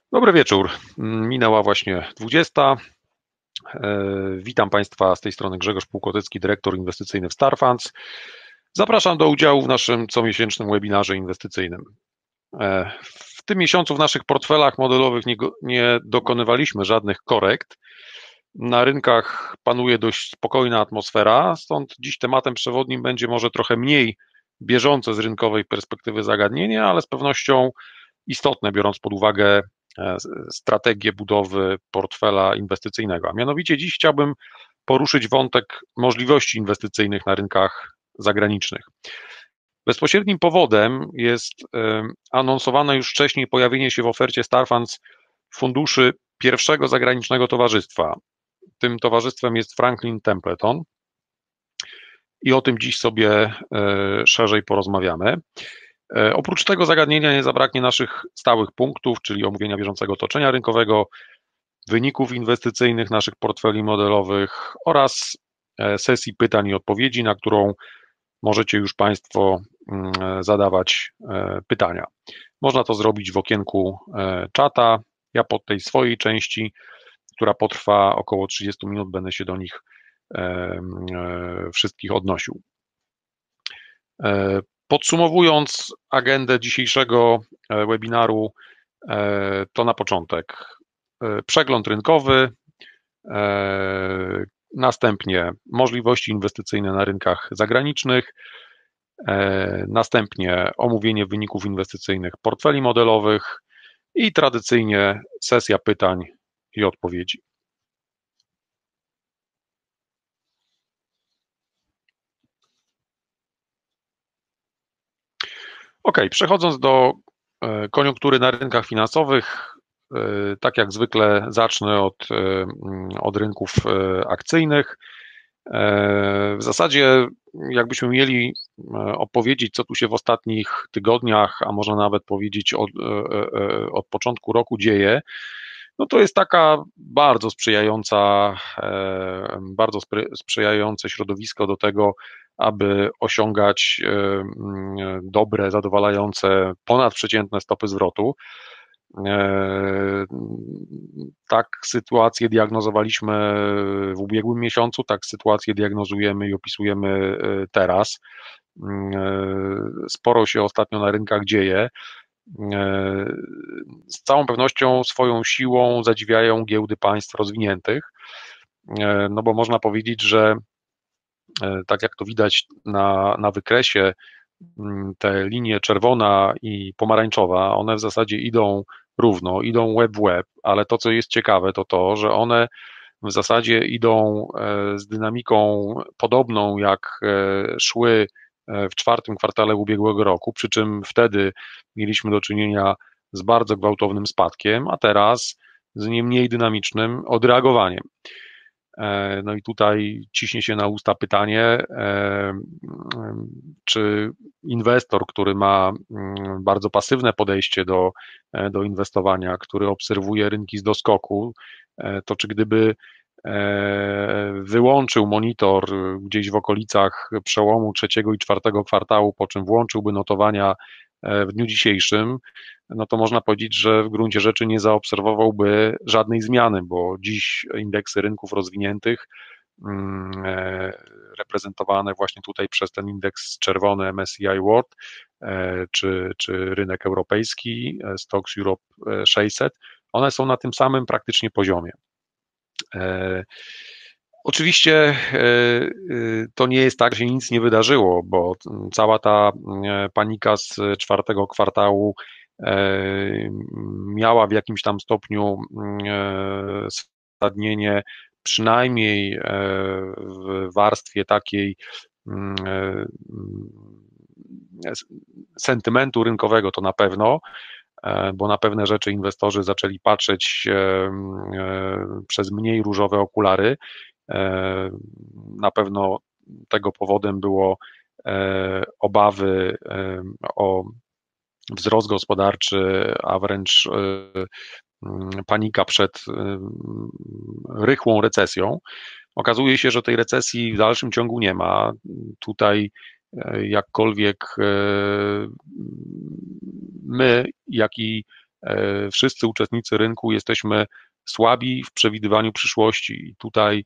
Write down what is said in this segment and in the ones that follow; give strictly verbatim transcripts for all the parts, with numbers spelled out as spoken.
Dobry wieczór. Minęła właśnie dwudziesta. E, Witam Państwa z tej strony Grzegorz Półkotecki, dyrektor inwestycyjny w Starfunds. Zapraszam do udziału w naszym comiesięcznym webinarze inwestycyjnym. E, W tym miesiącu w naszych portfelach modelowych nie, go- nie dokonywaliśmy żadnych korekt. Na rynkach panuje dość spokojna atmosfera, stąd dziś tematem przewodnim będzie może trochę mniej bieżące z rynkowej perspektywy zagadnienie, ale z pewnością istotne, biorąc pod uwagę e, strategię budowy portfela inwestycyjnego. A mianowicie dziś chciałbym poruszyć wątek możliwości inwestycyjnych na rynkach zagranicznych. Bezpośrednim powodem jest e, anonsowane już wcześniej pojawienie się w ofercie Starfunds funduszy pierwszego zagranicznego towarzystwa. Tym towarzystwem jest Franklin Templeton i o tym dziś sobie e, szerzej porozmawiamy. E, Oprócz tego zagadnienia nie zabraknie naszych stałych punktów, czyli omówienia bieżącego otoczenia rynkowego, wyników inwestycyjnych naszych portfeli modelowych oraz e, sesji pytań i odpowiedzi, na którą możecie już Państwo mm, zadawać e, pytania. Można to zrobić w okienku e, czata. Ja po tej swojej części, która potrwa około trzydzieści minut, będę się do nich e, e, wszystkich odnosił. E, Podsumowując agendę dzisiejszego e, webinaru, e, to na początek e, przegląd rynkowy, e, następnie możliwości inwestycyjne na rynkach zagranicznych, e, następnie omówienie wyników inwestycyjnych portfeli modelowych i tradycyjnie sesja pytań i odpowiedzi. Ok, przechodząc do e, koniunktury na rynkach finansowych, e, tak jak zwykle zacznę od, e, od rynków e, akcyjnych. E, W zasadzie, jakbyśmy mieli e, opowiedzieć, co tu się w ostatnich tygodniach, a można nawet powiedzieć od, e, e, od początku roku dzieje, no to jest taka bardzo sprzyjająca, e, bardzo spry- sprzyjające środowisko do tego, aby osiągać e, mm, dobre, zadowalające, ponadprzeciętne stopy zwrotu. E, Tak sytuację diagnozowaliśmy w ubiegłym miesiącu, tak sytuację diagnozujemy i opisujemy e, teraz. Mm, e, Sporo się ostatnio na rynkach dzieje. E, Z całą pewnością swoją siłą zadziwiają giełdy państw rozwiniętych, e, no bo można powiedzieć, że e, tak jak to widać na, na wykresie, mm, te linie czerwona i pomarańczowa, one w zasadzie idą równo, idą łeb w łeb, ale to, co jest ciekawe, to to, że one w zasadzie idą e, z dynamiką podobną, jak e, szły e, w czwartym kwartale ubiegłego roku, przy czym wtedy mieliśmy do czynienia z bardzo gwałtownym spadkiem, a teraz z nie mniej dynamicznym odreagowaniem. E, No i tutaj ciśnie się na usta pytanie, e, czy inwestor, który ma mm, bardzo pasywne podejście do, e, do inwestowania, który obserwuje rynki z doskoku, e, to czy gdyby e, wyłączył monitor gdzieś w okolicach przełomu trzeciego i czwartego kwartału, po czym włączyłby notowania e, w dniu dzisiejszym, no to można powiedzieć, że w gruncie rzeczy nie zaobserwowałby żadnej zmiany, bo dziś indeksy rynków rozwiniętych, mm, e, reprezentowane właśnie tutaj przez ten indeks czerwony M S C I World, e, czy, czy rynek europejski, e, Stoxx Europe e, sześćset, one są na tym samym praktycznie poziomie. E, Oczywiście e, e, to nie jest tak, że się nic nie wydarzyło, bo cała ta e, panika z czwartego kwartału e, miała w jakimś tam stopniu e, stadnienie, przynajmniej e, w warstwie takiej mm, e, sentymentu rynkowego to na pewno, e, bo na pewne rzeczy inwestorzy zaczęli patrzeć e, e, przez mniej różowe okulary. E, Na pewno tego powodem było e, obawy e, o wzrost gospodarczy, a wręcz e, panika przed e, rychłą recesją. Okazuje się, że tej recesji w dalszym ciągu nie ma. Tutaj e, jakkolwiek e, my, jak i wszyscy uczestnicy rynku jesteśmy słabi w przewidywaniu przyszłości i tutaj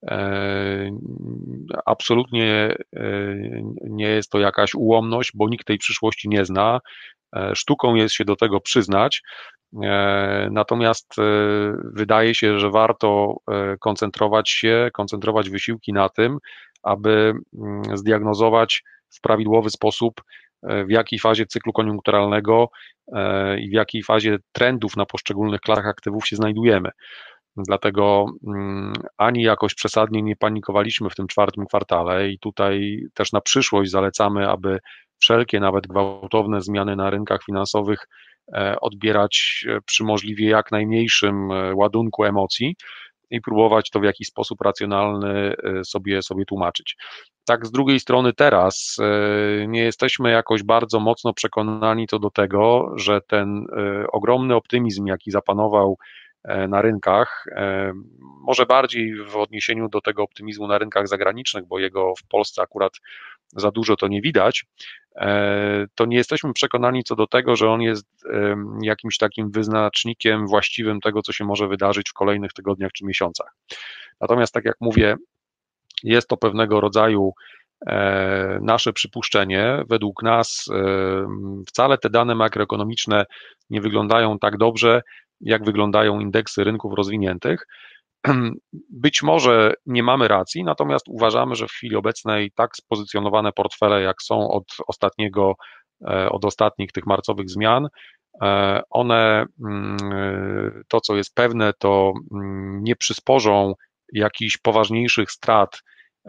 absolutnie nie jest to jakaś ułomność, bo nikt tej przyszłości nie zna. Sztuką jest się do tego przyznać, natomiast wydaje się, że warto koncentrować się, koncentrować wysiłki na tym, aby zdiagnozować w prawidłowy sposób, w jakiej fazie cyklu koniunkturalnego i w jakiej fazie trendów na poszczególnych klasach aktywów się znajdujemy. Dlatego ani jakoś przesadnie nie panikowaliśmy w tym czwartym kwartale i tutaj też na przyszłość zalecamy, aby wszelkie, nawet gwałtowne zmiany na rynkach finansowych odbierać przy możliwie jak najmniejszym ładunku emocji i próbować to w jakiś sposób racjonalny sobie, sobie tłumaczyć. Tak, z drugiej strony teraz nie jesteśmy jakoś bardzo mocno przekonani co do tego, że ten ogromny optymizm, jaki zapanował na rynkach, może bardziej w odniesieniu do tego optymizmu na rynkach zagranicznych, bo jego w Polsce akurat za dużo to nie widać, to nie jesteśmy przekonani co do tego, że on jest jakimś takim wyznacznikiem właściwym tego, co się może wydarzyć w kolejnych tygodniach czy miesiącach. Natomiast tak jak mówię, jest to pewnego rodzaju nasze przypuszczenie. Według nas wcale te dane makroekonomiczne nie wyglądają tak dobrze, jak wyglądają indeksy rynków rozwiniętych. Być może nie mamy racji, natomiast uważamy, że w chwili obecnej tak spozycjonowane portfele, jak są od ostatniego, od ostatnich tych marcowych zmian, one, to co jest pewne, to nie przysporzą jakichś poważniejszych strat,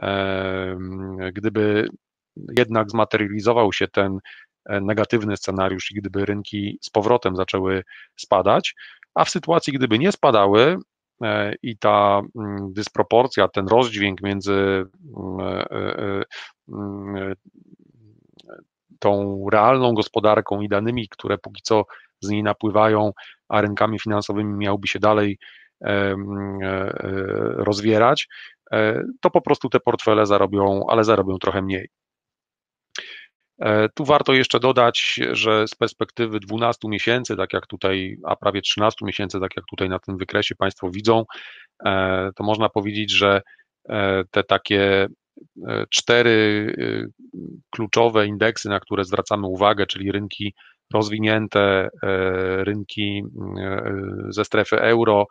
gdyby jednak zmaterializował się ten negatywny scenariusz i gdyby rynki z powrotem zaczęły spadać, a w sytuacji, gdyby nie spadały i ta dysproporcja, ten rozdźwięk między tą realną gospodarką i danymi, które póki co z niej napływają, a rynkami finansowymi miałby się dalej rozwierać, to po prostu te portfele zarobią, ale zarobią trochę mniej. Tu warto jeszcze dodać, że z perspektywy dwunastu miesięcy, tak jak tutaj, a prawie trzynastu miesięcy, tak jak tutaj na tym wykresie Państwo widzą, to można powiedzieć, że te takie cztery kluczowe indeksy, na które zwracamy uwagę, czyli rynki rozwinięte, rynki ze strefy euro,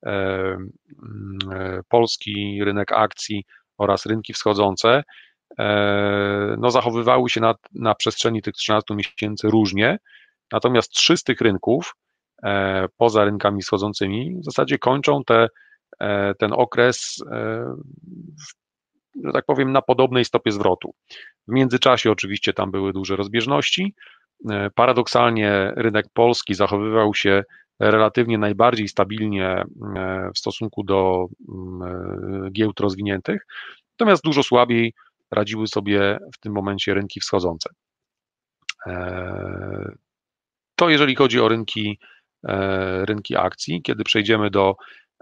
polski rynek akcji oraz rynki wschodzące, no zachowywały się na, na przestrzeni tych trzynastu miesięcy różnie, natomiast trzy z tych rynków, poza rynkami wschodzącymi, w zasadzie kończą te, ten okres, że tak powiem, na podobnej stopie zwrotu. W międzyczasie oczywiście tam były duże rozbieżności. Paradoksalnie rynek polski zachowywał się relatywnie najbardziej stabilnie w stosunku do giełd rozwiniętych, natomiast dużo słabiej radziły sobie w tym momencie rynki wschodzące. To jeżeli chodzi o rynki, rynki akcji. Kiedy przejdziemy do,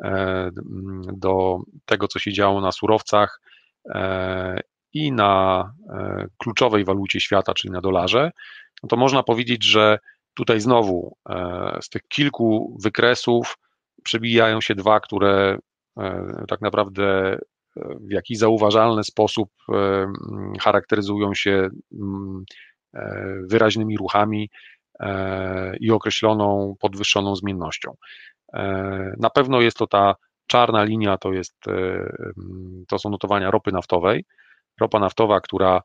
do tego, co się działo na surowcach i na kluczowej walucie świata, czyli na dolarze, no to można powiedzieć, że tutaj znowu z tych kilku wykresów przebijają się dwa, które tak naprawdę w jakiś zauważalny sposób charakteryzują się wyraźnymi ruchami i określoną podwyższoną zmiennością. Na pewno jest to ta czarna linia, to, jest, to są notowania ropy naftowej. Ropa naftowa, która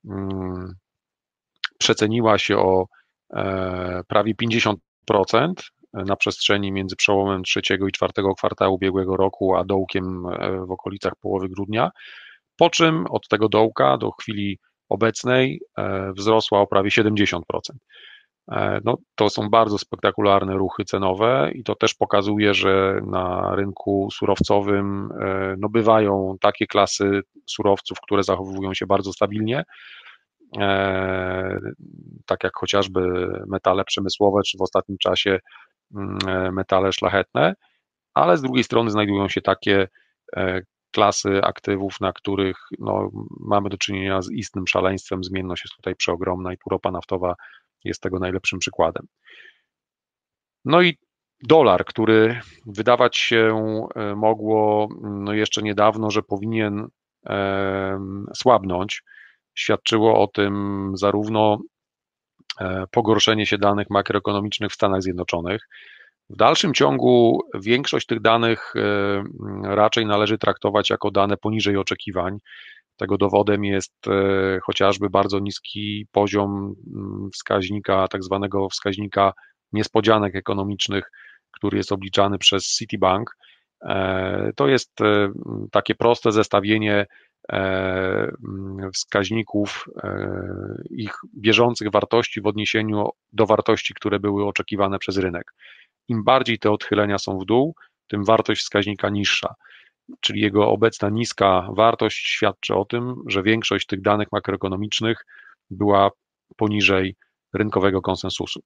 przeceniła się o prawie pięćdziesiąt procent na przestrzeni między przełomem trzeciego i czwartego kwartału ubiegłego roku, a dołkiem w okolicach połowy grudnia, po czym od tego dołka do chwili obecnej wzrosła o prawie siedemdziesiąt procent. No, to są bardzo spektakularne ruchy cenowe i to też pokazuje, że na rynku surowcowym no, bywają takie klasy surowców, które zachowują się bardzo stabilnie, tak jak chociażby metale przemysłowe, czy w ostatnim czasie metale szlachetne, ale z drugiej strony znajdują się takie klasy aktywów, na których no, mamy do czynienia z istnym szaleństwem, zmienność jest tutaj przeogromna i tu ropa naftowa jest tego najlepszym przykładem. No i dolar, który wydawać się mogło no jeszcze niedawno, że powinien słabnąć, świadczyło o tym zarówno pogorszenie się danych makroekonomicznych w Stanach Zjednoczonych. W dalszym ciągu większość tych danych raczej należy traktować jako dane poniżej oczekiwań. Tego dowodem jest chociażby bardzo niski poziom wskaźnika, tak zwanego wskaźnika niespodzianek ekonomicznych, który jest obliczany przez Citibank. To jest takie proste zestawienie wskaźników ich bieżących wartości w odniesieniu do wartości, które były oczekiwane przez rynek. Im bardziej te odchylenia są w dół, tym wartość wskaźnika niższa, czyli jego obecna niska wartość świadczy o tym, że większość tych danych makroekonomicznych była poniżej rynkowego konsensusu.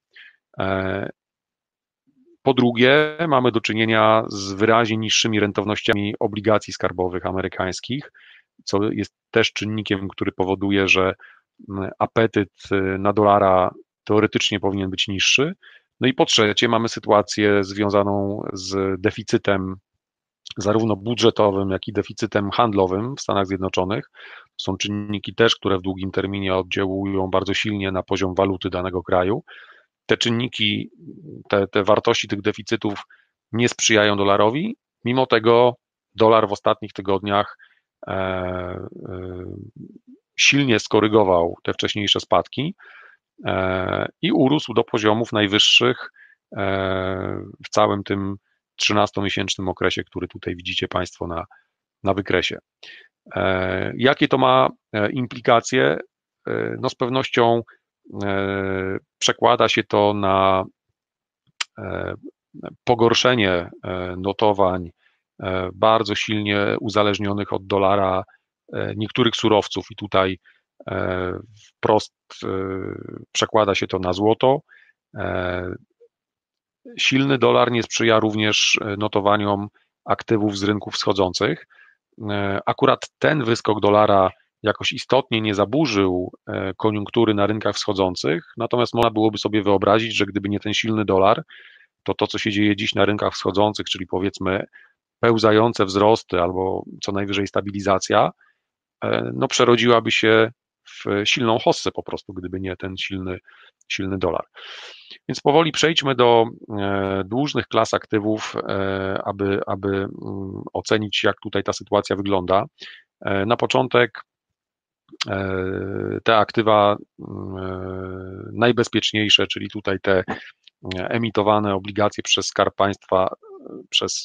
Po drugie, mamy do czynienia z wyraźnie niższymi rentownościami obligacji skarbowych amerykańskich, co jest też czynnikiem, który powoduje, że apetyt na dolara teoretycznie powinien być niższy. No i po trzecie, mamy sytuację związaną z deficytem zarówno budżetowym, jak i deficytem handlowym w Stanach Zjednoczonych. Są czynniki też, które w długim terminie oddziałują bardzo silnie na poziom waluty danego kraju. Te czynniki, te, te wartości tych deficytów nie sprzyjają dolarowi, mimo tego dolar w ostatnich tygodniach e, e, silnie skorygował te wcześniejsze spadki e, i urósł do poziomów najwyższych e, w całym tym trzynastomiesięcznym okresie, który tutaj widzicie Państwo na, na wykresie. E, jakie to ma implikacje? E, no z pewnością przekłada się to na pogorszenie notowań bardzo silnie uzależnionych od dolara niektórych surowców i tutaj wprost przekłada się to na złoto. Silny dolar nie sprzyja również notowaniom aktywów z rynków wschodzących. Akurat ten wyskok dolara jakoś istotnie nie zaburzył koniunktury na rynkach wschodzących, natomiast można byłoby sobie wyobrazić, że gdyby nie ten silny dolar, to to, co się dzieje dziś na rynkach wschodzących, czyli powiedzmy pełzające wzrosty albo co najwyżej stabilizacja, no przerodziłaby się w silną hossę po prostu, gdyby nie ten silny, silny dolar. Więc powoli przejdźmy do dłużnych klas aktywów, aby, aby ocenić, jak tutaj ta sytuacja wygląda. Na początek te aktywa najbezpieczniejsze, czyli tutaj te emitowane obligacje przez Skarb Państwa, przez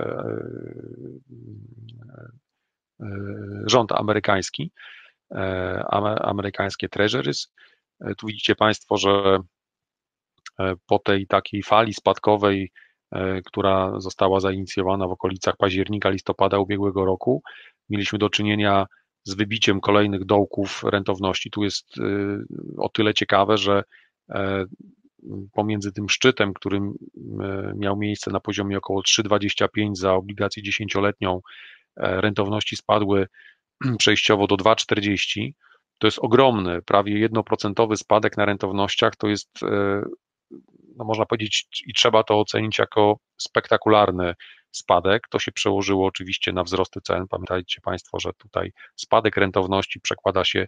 rząd amerykański, amerykańskie treasuries. Tu widzicie Państwo, że po tej takiej fali spadkowej, która została zainicjowana w okolicach października, listopada ubiegłego roku, mieliśmy do czynienia z wybiciem kolejnych dołków rentowności. Tu jest o tyle ciekawe, że pomiędzy tym szczytem, którym miał miejsce na poziomie około trzy przecinek dwadzieścia pięć za obligację dziesięcioletnią, rentowności spadły przejściowo do dwa przecinek czterdzieści. To jest ogromny, prawie jednoprocentowy spadek na rentownościach. To jest, no można powiedzieć, i trzeba to ocenić jako spektakularny spadek. To się przełożyło oczywiście na wzrosty cen. Pamiętajcie Państwo, że tutaj spadek rentowności przekłada się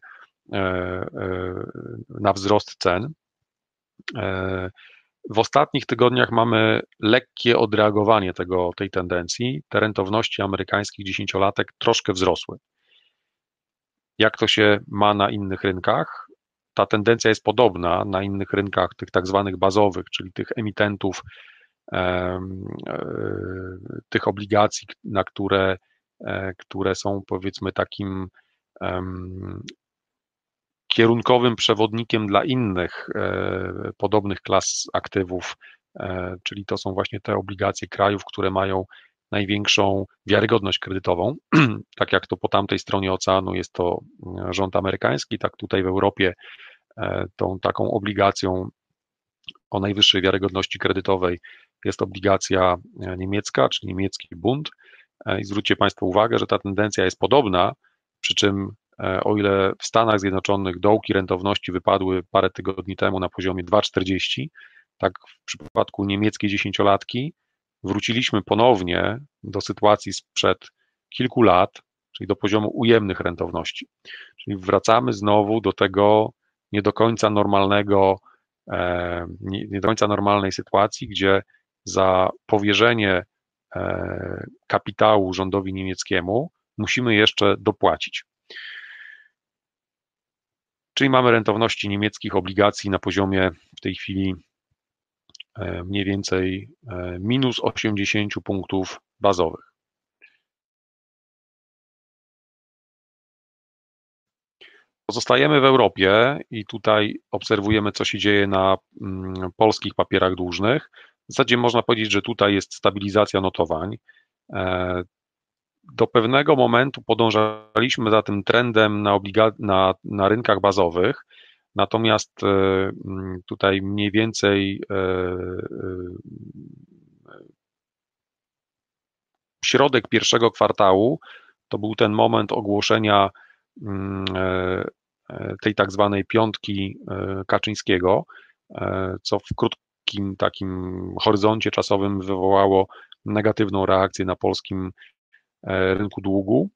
na wzrost cen. W ostatnich tygodniach mamy lekkie odreagowanie tego, tej tendencji. Te rentowności amerykańskich dziesięciolatek troszkę wzrosły. Jak to się ma na innych rynkach? Ta tendencja jest podobna na innych rynkach, tych tak zwanych bazowych, czyli tych emitentów, tych obligacji, na które, które są powiedzmy takim kierunkowym przewodnikiem dla innych podobnych klas aktywów, czyli to są właśnie te obligacje krajów, które mają największą wiarygodność kredytową, tak jak to po tamtej stronie oceanu jest to rząd amerykański, tak tutaj w Europie tą taką obligacją o najwyższej wiarygodności kredytowej jest obligacja niemiecka, czyli niemiecki Bund. I zwróćcie Państwo uwagę, że ta tendencja jest podobna, przy czym o ile w Stanach Zjednoczonych dołki rentowności wypadły parę tygodni temu na poziomie dwa przecinek czterdzieści, tak w przypadku niemieckiej dziesięciolatki, wróciliśmy ponownie do sytuacji sprzed kilku lat, czyli do poziomu ujemnych rentowności. Czyli wracamy znowu do tego nie do końca normalnego, e, nie, nie do końca normalnej sytuacji, gdzie za powierzenie e, kapitału rządowi niemieckiemu musimy jeszcze dopłacić. Czyli mamy rentowności niemieckich obligacji na poziomie w tej chwili e, mniej więcej e, minus osiemdziesiąt punktów bazowych. Pozostajemy w Europie i tutaj obserwujemy, co się dzieje na mm, polskich papierach dłużnych. W zasadzie można powiedzieć, że tutaj jest stabilizacja notowań. E, Do pewnego momentu podążaliśmy za tym trendem na, obliga- na, na rynkach bazowych, natomiast e, mm, tutaj mniej więcej e, e, środek pierwszego kwartału to był ten moment ogłoszenia mm, e, e, tej tak zwanej piątki e, Kaczyńskiego, e, co w krótkim takim horyzoncie czasowym wywołało negatywną reakcję na polskim e, rynku długu.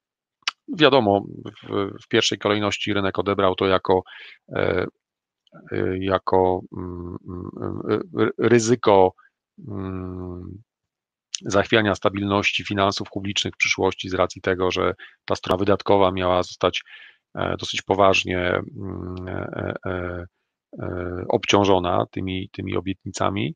Wiadomo, w, w pierwszej kolejności rynek odebrał to jako, e, e, jako mm, mm, ryzyko mm, zachwiania stabilności finansów publicznych w przyszłości z racji tego, że ta strona wydatkowa miała zostać e, dosyć poważnie mm, e, e, e, obciążona tymi, tymi obietnicami.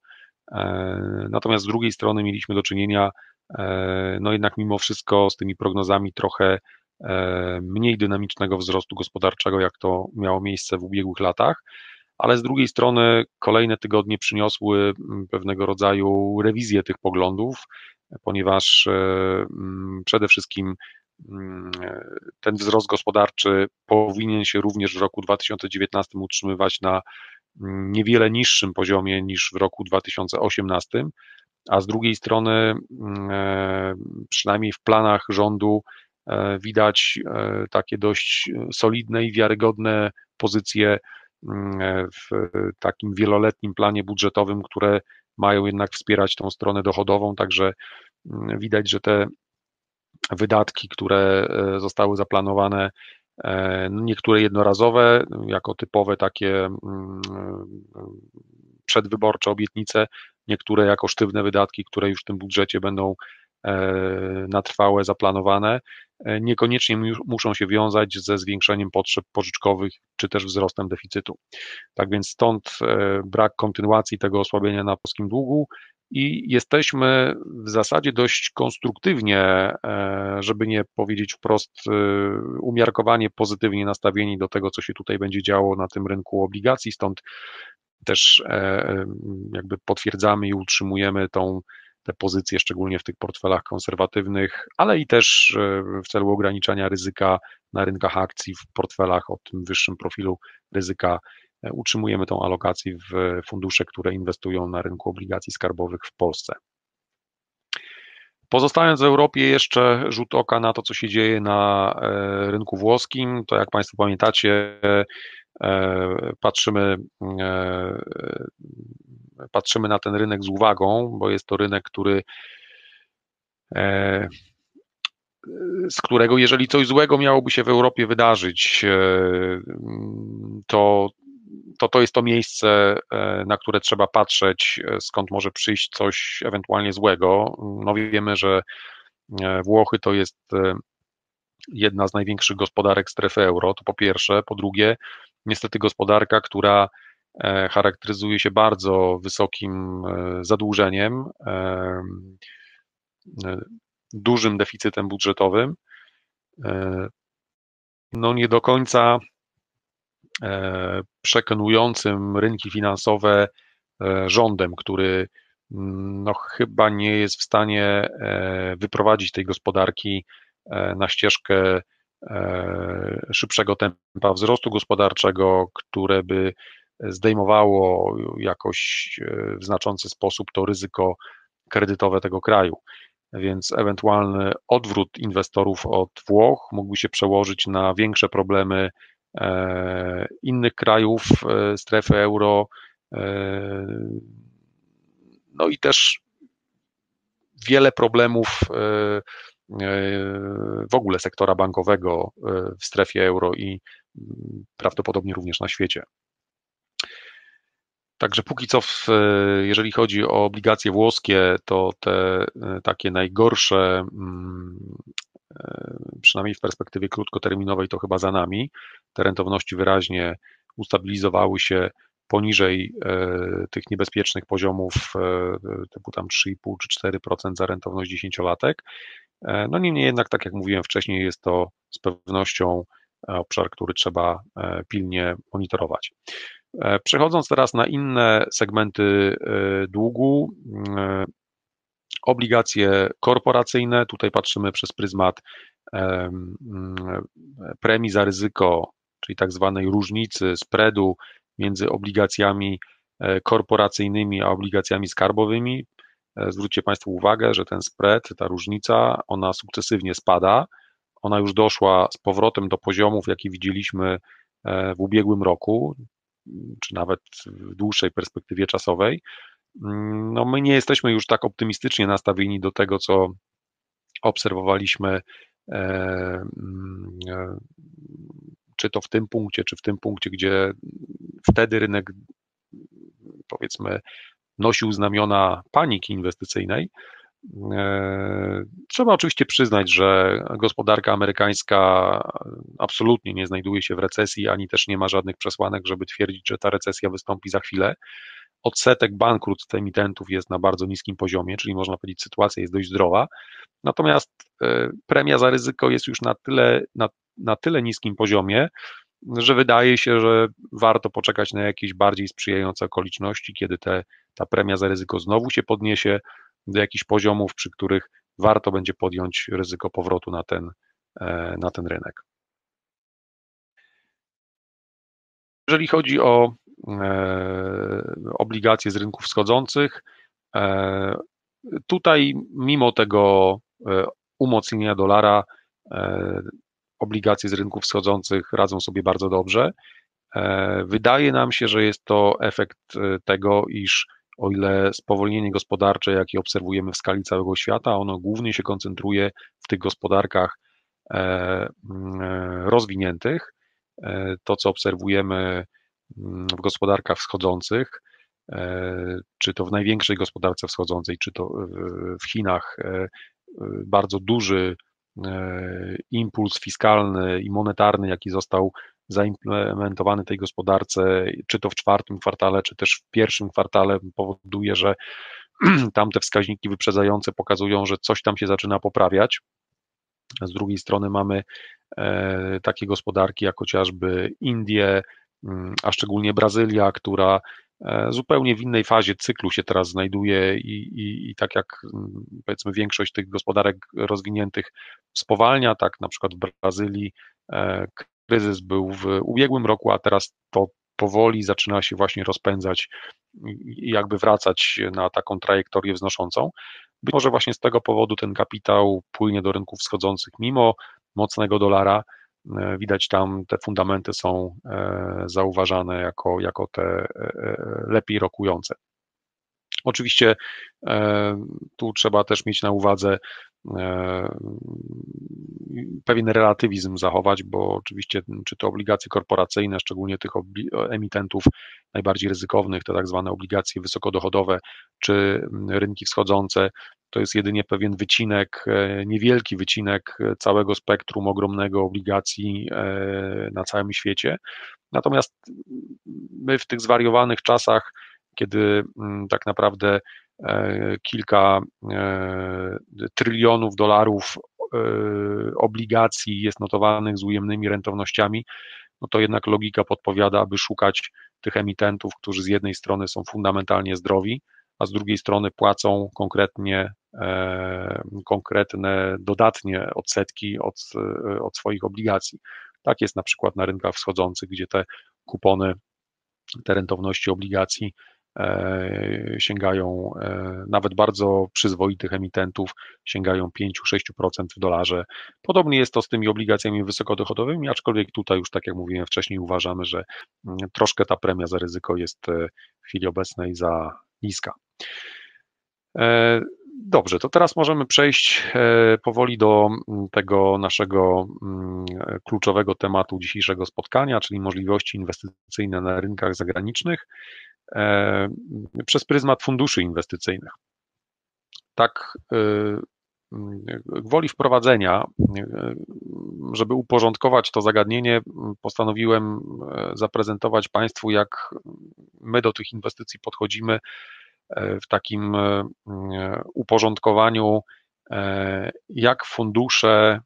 E, Natomiast z drugiej strony mieliśmy do czynienia, e, no jednak mimo wszystko z tymi prognozami trochę e, mniej dynamicznego wzrostu gospodarczego, jak to miało miejsce w ubiegłych latach, ale z drugiej strony kolejne tygodnie przyniosły mm, pewnego rodzaju rewizję tych poglądów, ponieważ e, mm, przede wszystkim mm, e, ten wzrost gospodarczy powinien się również w roku dwa tysiące dziewiętnastym utrzymywać na mm, niewiele niższym poziomie niż w roku dwa tysiące osiemnastym, a z drugiej strony, mm, e, przynajmniej w planach rządu, e, widać e, takie dość solidne i wiarygodne pozycje mm, w takim wieloletnim planie budżetowym, które mają jednak wspierać tą stronę dochodową, także mm, widać, że te wydatki, które e, zostały zaplanowane, e, no niektóre jednorazowe, jako typowe takie mm, e, przedwyborcze obietnice, niektóre jako sztywne wydatki, które już w tym budżecie będą e, na trwałe zaplanowane, e, niekoniecznie muszą się wiązać ze zwiększeniem potrzeb pożyczkowych czy też wzrostem deficytu. Tak więc stąd e, brak kontynuacji tego osłabienia na polskim długu i jesteśmy w zasadzie dość konstruktywnie, e, żeby nie powiedzieć wprost, e, umiarkowanie pozytywnie nastawieni do tego, co się tutaj będzie działo na tym rynku obligacji, stąd też e, jakby potwierdzamy i utrzymujemy tą, te pozycje, szczególnie w tych portfelach konserwatywnych, ale i też e, w celu ograniczania ryzyka na rynkach akcji w portfelach o tym wyższym profilu ryzyka. E, Utrzymujemy tą alokację w fundusze, które inwestują na rynku obligacji skarbowych w Polsce. Pozostając w Europie, jeszcze rzut oka na to, co się dzieje na e, rynku włoskim. To jak Państwo pamiętacie, e, patrzymy, e, patrzymy na ten rynek z uwagą, bo jest to rynek, który e, z którego jeżeli coś złego miałoby się w Europie wydarzyć, to to, to jest to miejsce, na które trzeba patrzeć, skąd może przyjść coś ewentualnie złego. No wiemy, że Włochy to jest jedna z największych gospodarek strefy euro, to po pierwsze. Po drugie, niestety gospodarka, która charakteryzuje się bardzo wysokim zadłużeniem, dużym deficytem budżetowym, no nie do końca przekonującym rynki finansowe rządem, który no chyba nie jest w stanie wyprowadzić tej gospodarki na ścieżkę szybszego tempa wzrostu gospodarczego, które by zdejmowało jakoś w znaczący sposób to ryzyko kredytowe tego kraju. Więc ewentualny odwrót inwestorów od Włoch mógłby się przełożyć na większe problemy innych krajów strefy euro, No i też wiele problemów w ogóle sektora bankowego w strefie euro i prawdopodobnie również na świecie. Także póki co, w, jeżeli chodzi o obligacje włoskie, to te takie najgorsze, przynajmniej w perspektywie krótkoterminowej, to chyba za nami. Te rentowności wyraźnie ustabilizowały się poniżej tych niebezpiecznych poziomów typu tam trzy i pół czy cztery procent za rentowność dziesięciolatek. No niemniej jednak, tak jak mówiłem wcześniej, jest to z pewnością obszar, który trzeba pilnie monitorować. Przechodząc teraz na inne segmenty długu, obligacje korporacyjne, tutaj patrzymy przez pryzmat premii za ryzyko, czyli tak zwanej różnicy, spreadu między obligacjami korporacyjnymi a obligacjami skarbowymi. Zwróćcie Państwo uwagę, że ten spread, ta różnica, ona sukcesywnie spada. Ona już doszła z powrotem do poziomów, jakie widzieliśmy w ubiegłym roku, czy nawet w dłuższej perspektywie czasowej. No my nie jesteśmy już tak optymistycznie nastawieni do tego, co obserwowaliśmy, czy to w tym punkcie, czy w tym punkcie, gdzie wtedy rynek, powiedzmy, nosił znamiona paniki inwestycyjnej. Trzeba oczywiście przyznać, że gospodarka amerykańska absolutnie nie znajduje się w recesji, ani też nie ma żadnych przesłanek, żeby twierdzić, że ta recesja wystąpi za chwilę. Odsetek bankructw emitentów jest na bardzo niskim poziomie, czyli można powiedzieć, sytuacja jest dość zdrowa. Natomiast premia za ryzyko jest już na tyle, na, na tyle niskim poziomie, że wydaje się, że warto poczekać na jakieś bardziej sprzyjające okoliczności, kiedy te, ta premia za ryzyko znowu się podniesie do jakichś poziomów, przy których warto będzie podjąć ryzyko powrotu na ten, na ten rynek. Jeżeli chodzi o obligacje z rynków wschodzących, tutaj mimo tego umocnienia dolara obligacje z rynków wschodzących radzą sobie bardzo dobrze. Wydaje nam się, że jest to efekt tego, iż o ile spowolnienie gospodarcze, jakie obserwujemy w skali całego świata, ono głównie się koncentruje w tych gospodarkach rozwiniętych, to co obserwujemy w gospodarkach wschodzących, czy to w największej gospodarce wschodzącej, czy to w Chinach, bardzo duży impuls fiskalny i monetarny, jaki został zaimplementowany tej gospodarce, czy to w czwartym kwartale, czy też w pierwszym kwartale, powoduje, że tamte wskaźniki wyprzedzające pokazują, że coś tam się zaczyna poprawiać. Z drugiej strony mamy takie gospodarki jak chociażby Indie, a szczególnie Brazylia, która zupełnie w innej fazie cyklu się teraz znajduje i, i, i tak jak powiedzmy większość tych gospodarek rozwiniętych spowalnia, tak na przykład w Brazylii kryzys był w ubiegłym roku, a teraz to powoli zaczyna się właśnie rozpędzać i jakby wracać na taką trajektorię wznoszącą. Być może właśnie z tego powodu ten kapitał płynie do rynków wschodzących mimo mocnego dolara. Widać tam te fundamenty są zauważane jako, jako te lepiej rokujące. Oczywiście tu trzeba też mieć na uwadze pewien relatywizm zachować, bo oczywiście czy to obligacje korporacyjne, szczególnie tych emitentów najbardziej ryzykownych, te tak zwane obligacje wysokodochodowe, czy rynki wschodzące, to jest jedynie pewien wycinek, niewielki wycinek całego spektrum ogromnego obligacji na całym świecie. Natomiast my w tych zwariowanych czasach, kiedy tak naprawdę kilka trylionów dolarów obligacji jest notowanych z ujemnymi rentownościami, no to jednak logika podpowiada, aby szukać tych emitentów, którzy z jednej strony są fundamentalnie zdrowi, a z drugiej strony płacą konkretnie, konkretne dodatnie odsetki od, od swoich obligacji. Tak jest na przykład na rynkach wschodzących, gdzie te kupony, te rentowności obligacji sięgają nawet bardzo przyzwoitych emitentów, sięgają pięć do sześciu procent w dolarze. Podobnie jest to z tymi obligacjami wysokodochodowymi, aczkolwiek tutaj już, tak jak mówiłem wcześniej, uważamy, że troszkę ta premia za ryzyko jest w chwili obecnej za niska. Dobrze, to teraz możemy przejść powoli do tego naszego kluczowego tematu dzisiejszego spotkania, czyli możliwości inwestycyjne na rynkach zagranicznych przez pryzmat funduszy inwestycyjnych. Tak, gwoli wprowadzenia, żeby uporządkować to zagadnienie, postanowiłem zaprezentować Państwu, jak my do tych inwestycji podchodzimy w takim uporządkowaniu, jak fundusze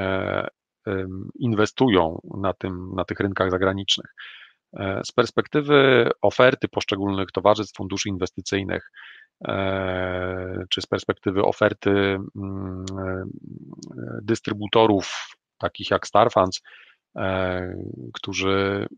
inwestują na tym, na tych rynkach zagranicznych. Z perspektywy oferty poszczególnych towarzystw funduszy inwestycyjnych, czy z perspektywy oferty dystrybutorów, takich jak Starfunds, którzy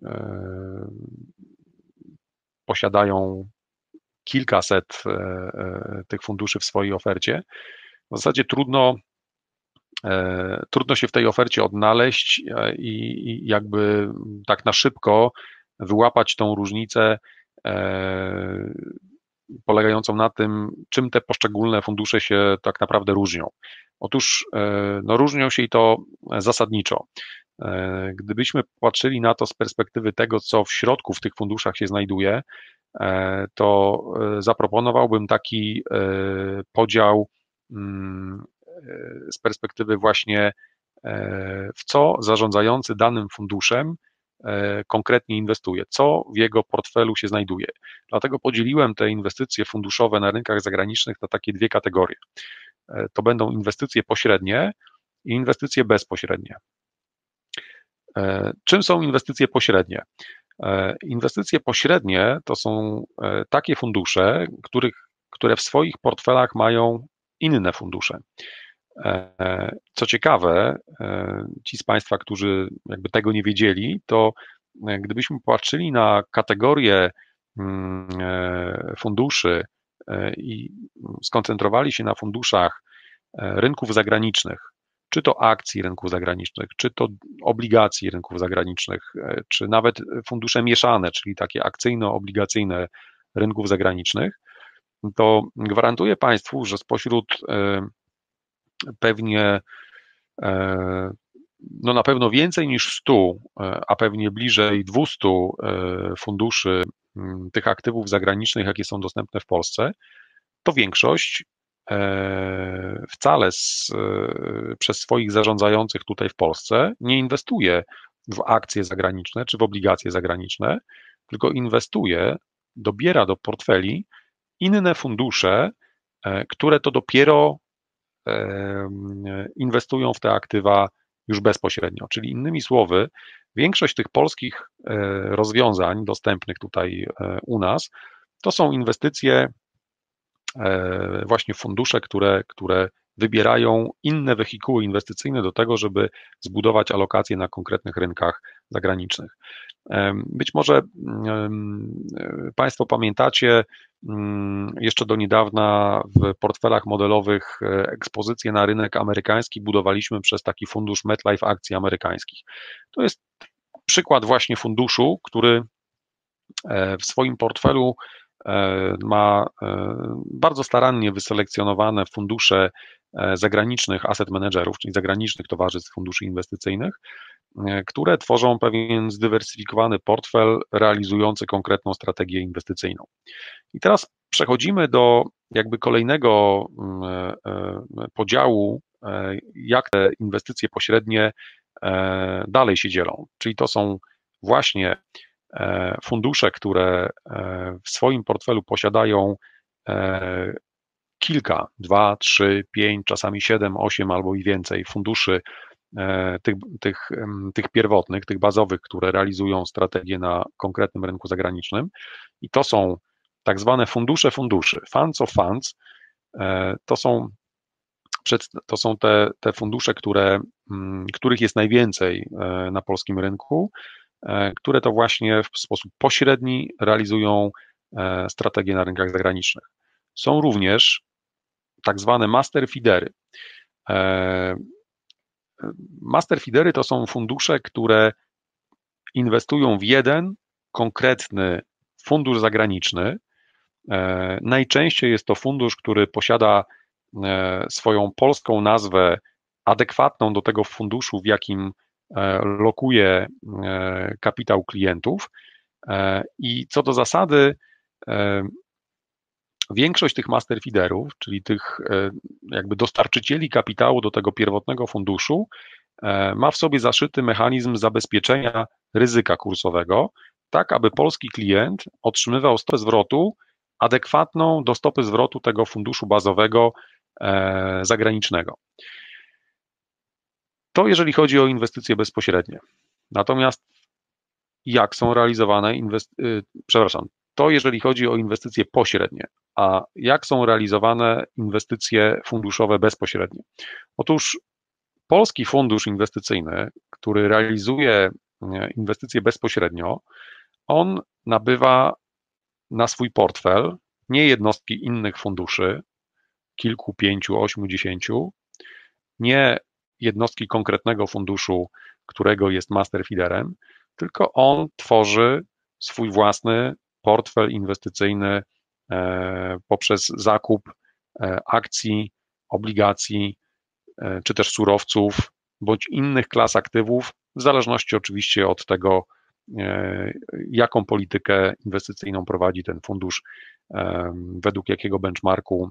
posiadają kilkaset tych funduszy w swojej ofercie, w zasadzie trudno, trudno się w tej ofercie odnaleźć i jakby tak na szybko wyłapać tą różnicę polegającą na tym, czym te poszczególne fundusze się tak naprawdę różnią. Otóż no, różnią się i to zasadniczo. Gdybyśmy patrzyli na to z perspektywy tego, co w środku w tych funduszach się znajduje, to zaproponowałbym taki podział z perspektywy właśnie, w co zarządzający danym funduszem konkretnie inwestuje, co w jego portfelu się znajduje. Dlatego podzieliłem te inwestycje funduszowe na rynkach zagranicznych na takie dwie kategorie. To będą inwestycje pośrednie i inwestycje bezpośrednie. Czym są inwestycje pośrednie? Inwestycje pośrednie to są takie fundusze, których, które w swoich portfelach mają inne fundusze. Co ciekawe, ci z Państwa, którzy jakby tego nie wiedzieli, to gdybyśmy patrzyli na kategorię funduszy i skoncentrowali się na funduszach rynków zagranicznych, czy to akcji rynków zagranicznych, czy to obligacji rynków zagranicznych, czy nawet fundusze mieszane, czyli takie akcyjno-obligacyjne rynków zagranicznych, to gwarantuję Państwu, że spośród pewnie, no na pewno więcej niż stu, a pewnie bliżej dwustu funduszy tych aktywów zagranicznych, jakie są dostępne w Polsce, to większość wcale z, przez swoich zarządzających tutaj w Polsce nie inwestuje w akcje zagraniczne czy w obligacje zagraniczne, tylko inwestuje, dobiera do portfeli inne fundusze, które to dopiero inwestują w te aktywa już bezpośrednio. Czyli innymi słowy, większość tych polskich rozwiązań dostępnych tutaj u nas to są inwestycje właśnie fundusze, które, które wybierają inne wehikuły inwestycyjne do tego, żeby zbudować alokacje na konkretnych rynkach zagranicznych. Być może Państwo pamiętacie, jeszcze do niedawna w portfelach modelowych ekspozycję na rynek amerykański budowaliśmy przez taki fundusz MetLife Akcji Amerykańskich. To jest przykład właśnie funduszu, który w swoim portfelu ma bardzo starannie wyselekcjonowane fundusze zagranicznych asset managerów, czyli zagranicznych towarzystw funduszy inwestycyjnych, które tworzą pewien zdywersyfikowany portfel realizujący konkretną strategię inwestycyjną. I teraz przechodzimy do jakby kolejnego podziału, jak te inwestycje pośrednie dalej się dzielą, czyli to są właśnie fundusze, które w swoim portfelu posiadają kilka, dwa, trzy, pięć, czasami siedem, osiem albo i więcej funduszy tych, tych, tych pierwotnych, tych bazowych, które realizują strategię na konkretnym rynku zagranicznym. I to są tak zwane fundusze funduszy, funds of funds. To są, to są te, te fundusze, które, których jest najwięcej na polskim rynku, które to właśnie w sposób pośredni realizują strategie na rynkach zagranicznych. Są również tak zwane master feedery. Master feedery to są fundusze, które inwestują w jeden konkretny fundusz zagraniczny. Najczęściej jest to fundusz, który posiada swoją polską nazwę adekwatną do tego funduszu, w jakim lokuje kapitał klientów. I co do zasady, większość tych master feederów, czyli tych jakby dostarczycieli kapitału do tego pierwotnego funduszu, ma w sobie zaszyty mechanizm zabezpieczenia ryzyka kursowego, tak aby polski klient otrzymywał stopę zwrotu adekwatną do stopy zwrotu tego funduszu bazowego zagranicznego. To jeżeli chodzi o inwestycje bezpośrednie. Natomiast jak są realizowane inwestycje, przepraszam, to jeżeli chodzi o inwestycje pośrednie, a jak są realizowane inwestycje funduszowe bezpośrednie? Otóż polski fundusz inwestycyjny, który realizuje inwestycje bezpośrednio, on nabywa na swój portfel nie jednostki innych funduszy, kilku, pięciu, ośmiu, dziesięciu, nie jednostki konkretnego funduszu, którego jest master feederem, tylko on tworzy swój własny portfel inwestycyjny poprzez zakup akcji, obligacji, czy też surowców, bądź innych klas aktywów, w zależności oczywiście od tego, jaką politykę inwestycyjną prowadzi ten fundusz, według jakiego benchmarku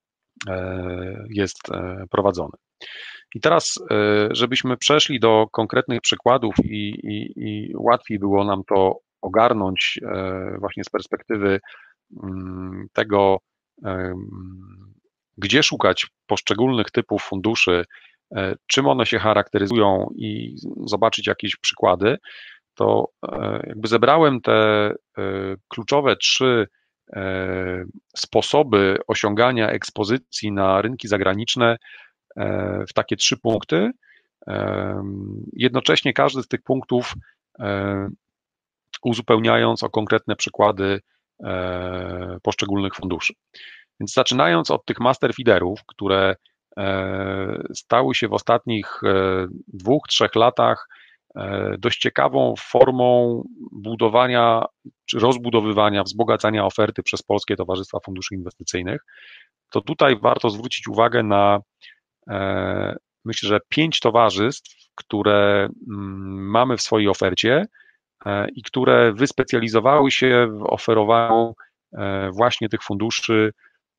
jest prowadzony. I teraz, żebyśmy przeszli do konkretnych przykładów i, i, i łatwiej było nam to ogarnąć właśnie z perspektywy tego, gdzie szukać poszczególnych typów funduszy, czym one się charakteryzują i zobaczyć jakieś przykłady, to jakby zebrałem te kluczowe trzy sposoby osiągania ekspozycji na rynki zagraniczne w takie trzy punkty. Jednocześnie każdy z tych punktów uzupełniając o konkretne przykłady poszczególnych funduszy. Więc zaczynając od tych master feederów, które stały się w ostatnich dwóch, trzech latach dość ciekawą formą budowania czy rozbudowywania, wzbogacania oferty przez Polskie Towarzystwa Funduszy Inwestycyjnych, to tutaj warto zwrócić uwagę na, myślę, że pięć towarzystw, które mamy w swojej ofercie i które wyspecjalizowały się w oferowaniu właśnie tych funduszy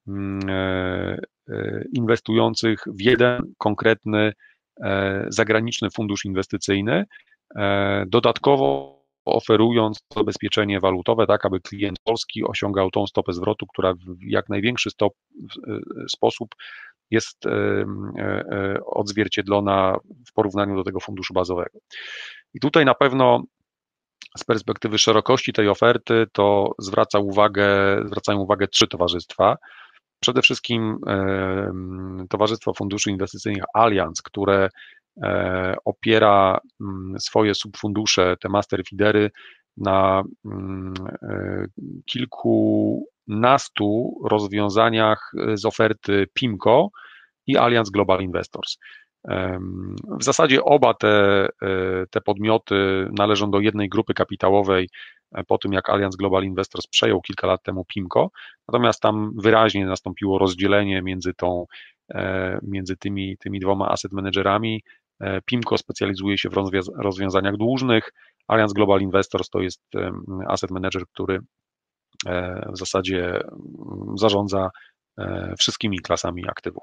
inwestujących w jeden konkretny zagraniczny fundusz inwestycyjny, dodatkowo oferując zabezpieczenie walutowe, tak aby klient polski osiągał tą stopę zwrotu, która w jak największy stop, sposób jest odzwierciedlona w porównaniu do tego funduszu bazowego. I tutaj na pewno z perspektywy szerokości tej oferty to zwraca uwagę, zwracają uwagę trzy towarzystwa. Przede wszystkim Towarzystwo Funduszy Inwestycyjnych Allianz, które opiera swoje subfundusze, te master feedery na kilkunastu rozwiązaniach z oferty PIMCO i Allianz Global Investors. W zasadzie oba te, te podmioty należą do jednej grupy kapitałowej po tym, jak Allianz Global Investors przejął kilka lat temu PIMCO, natomiast tam wyraźnie nastąpiło rozdzielenie między, tą, między tymi, tymi dwoma asset managerami. PIMCO specjalizuje się w rozwiązaniach dłużnych, Allianz Global Investors to jest asset manager, który w zasadzie zarządza wszystkimi klasami aktywów.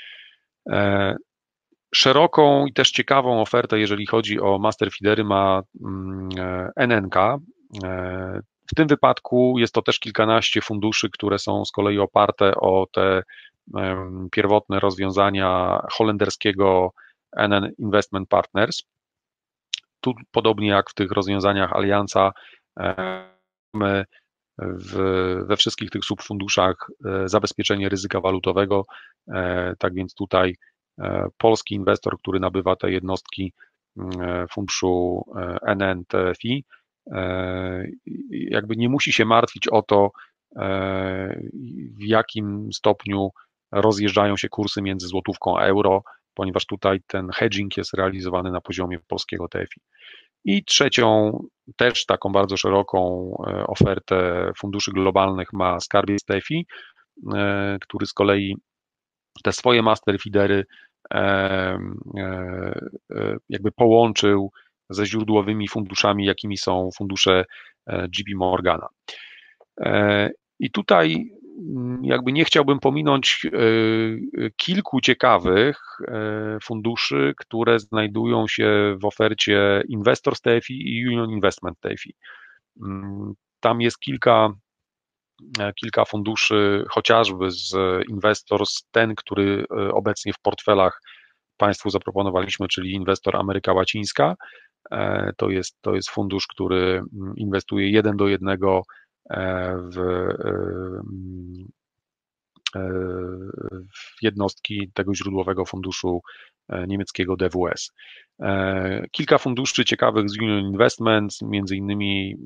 Szeroką i też ciekawą ofertę, jeżeli chodzi o master feedery, ma N N K. W tym wypadku jest to też kilkanaście funduszy, które są z kolei oparte o te pierwotne rozwiązania holenderskiego N N Investment Partners. Tu podobnie jak w tych rozwiązaniach Allianza mamy w, we wszystkich tych subfunduszach zabezpieczenie ryzyka walutowego, tak więc tutaj polski inwestor, który nabywa te jednostki funduszu N N T F I, jakby nie musi się martwić o to, w jakim stopniu rozjeżdżają się kursy między złotówką a euro, ponieważ tutaj ten hedging jest realizowany na poziomie polskiego T F I. I trzecią, też taką bardzo szeroką ofertę funduszy globalnych ma Skarbiec T F I, który z kolei te swoje master feedery jakby połączył ze źródłowymi funduszami, jakimi są fundusze J P Morgana. I tutaj jakby nie chciałbym pominąć kilku ciekawych funduszy, które znajdują się w ofercie Investors T F I i Union Investment T F I. Tam jest kilka, kilka funduszy, chociażby z Investors, ten, który obecnie w portfelach Państwu zaproponowaliśmy, czyli Inwestor Ameryka Łacińska. To jest, to jest fundusz, który inwestuje jeden do jednego w, w jednostki tego źródłowego funduszu niemieckiego D W S. Kilka funduszy ciekawych z Union Investment, między innymi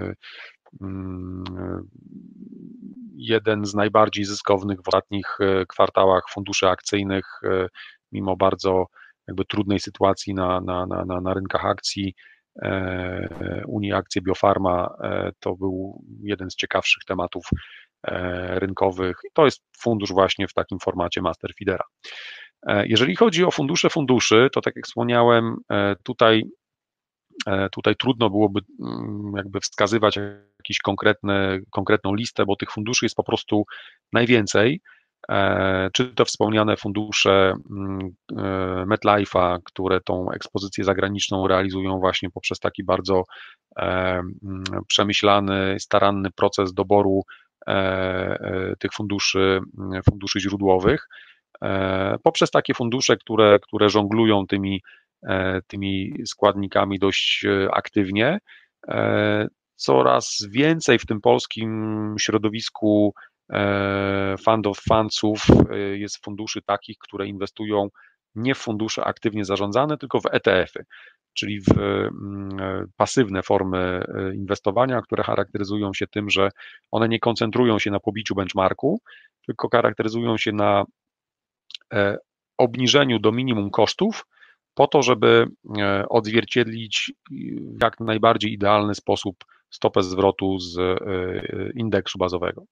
jeden z najbardziej zyskownych w ostatnich kwartałach funduszy akcyjnych, mimo bardzo jakby trudnej sytuacji na, na, na, na rynkach akcji, Unii Akcje Biofarma, to był jeden z ciekawszych tematów rynkowych. To jest fundusz właśnie w takim formacie master feedera. Jeżeli chodzi o fundusze funduszy, to tak jak wspomniałem, tutaj, tutaj trudno byłoby jakby wskazywać jakąś konkretną listę, bo tych funduszy jest po prostu najwięcej. Czy to wspomniane fundusze MetLife'a, które tą ekspozycję zagraniczną realizują właśnie poprzez taki bardzo przemyślany, staranny proces doboru tych funduszy, funduszy źródłowych, poprzez takie fundusze, które, które żonglują tymi, tymi składnikami dość aktywnie. Coraz więcej w tym polskim środowisku fund of fundsów jest funduszy takich, które inwestują nie w fundusze aktywnie zarządzane, tylko w E T F-y, czyli w pasywne formy inwestowania, które charakteryzują się tym, że one nie koncentrują się na pobiciu benchmarku, tylko charakteryzują się na obniżeniu do minimum kosztów, po to, żeby odzwierciedlić w jak najbardziej idealny sposób stopę zwrotu z indeksu bazowego.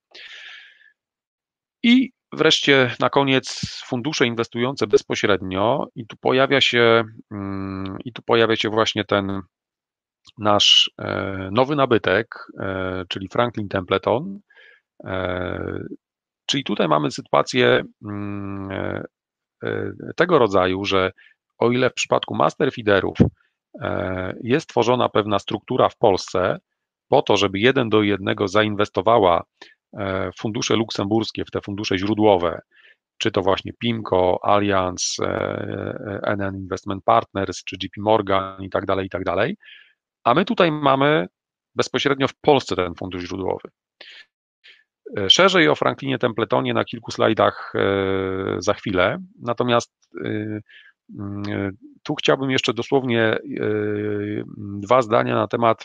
I wreszcie na koniec fundusze inwestujące bezpośrednio i tu pojawia się, i tu pojawia się właśnie ten nasz nowy nabytek, czyli Franklin Templeton. Czyli tutaj mamy sytuację tego rodzaju, że o ile w przypadku master feederów jest tworzona pewna struktura w Polsce po to, żeby jeden do jednego zainwestowała fundusze luksemburskie w te fundusze źródłowe, czy to właśnie PIMCO, Allianz, N N Investment Partners, czy J P Morgan i tak dalej, i tak dalej, a my tutaj mamy bezpośrednio w Polsce ten fundusz źródłowy. Szerzej o Franklinie Templetonie na kilku slajdach za chwilę, natomiast tu chciałbym jeszcze dosłownie dwa zdania na temat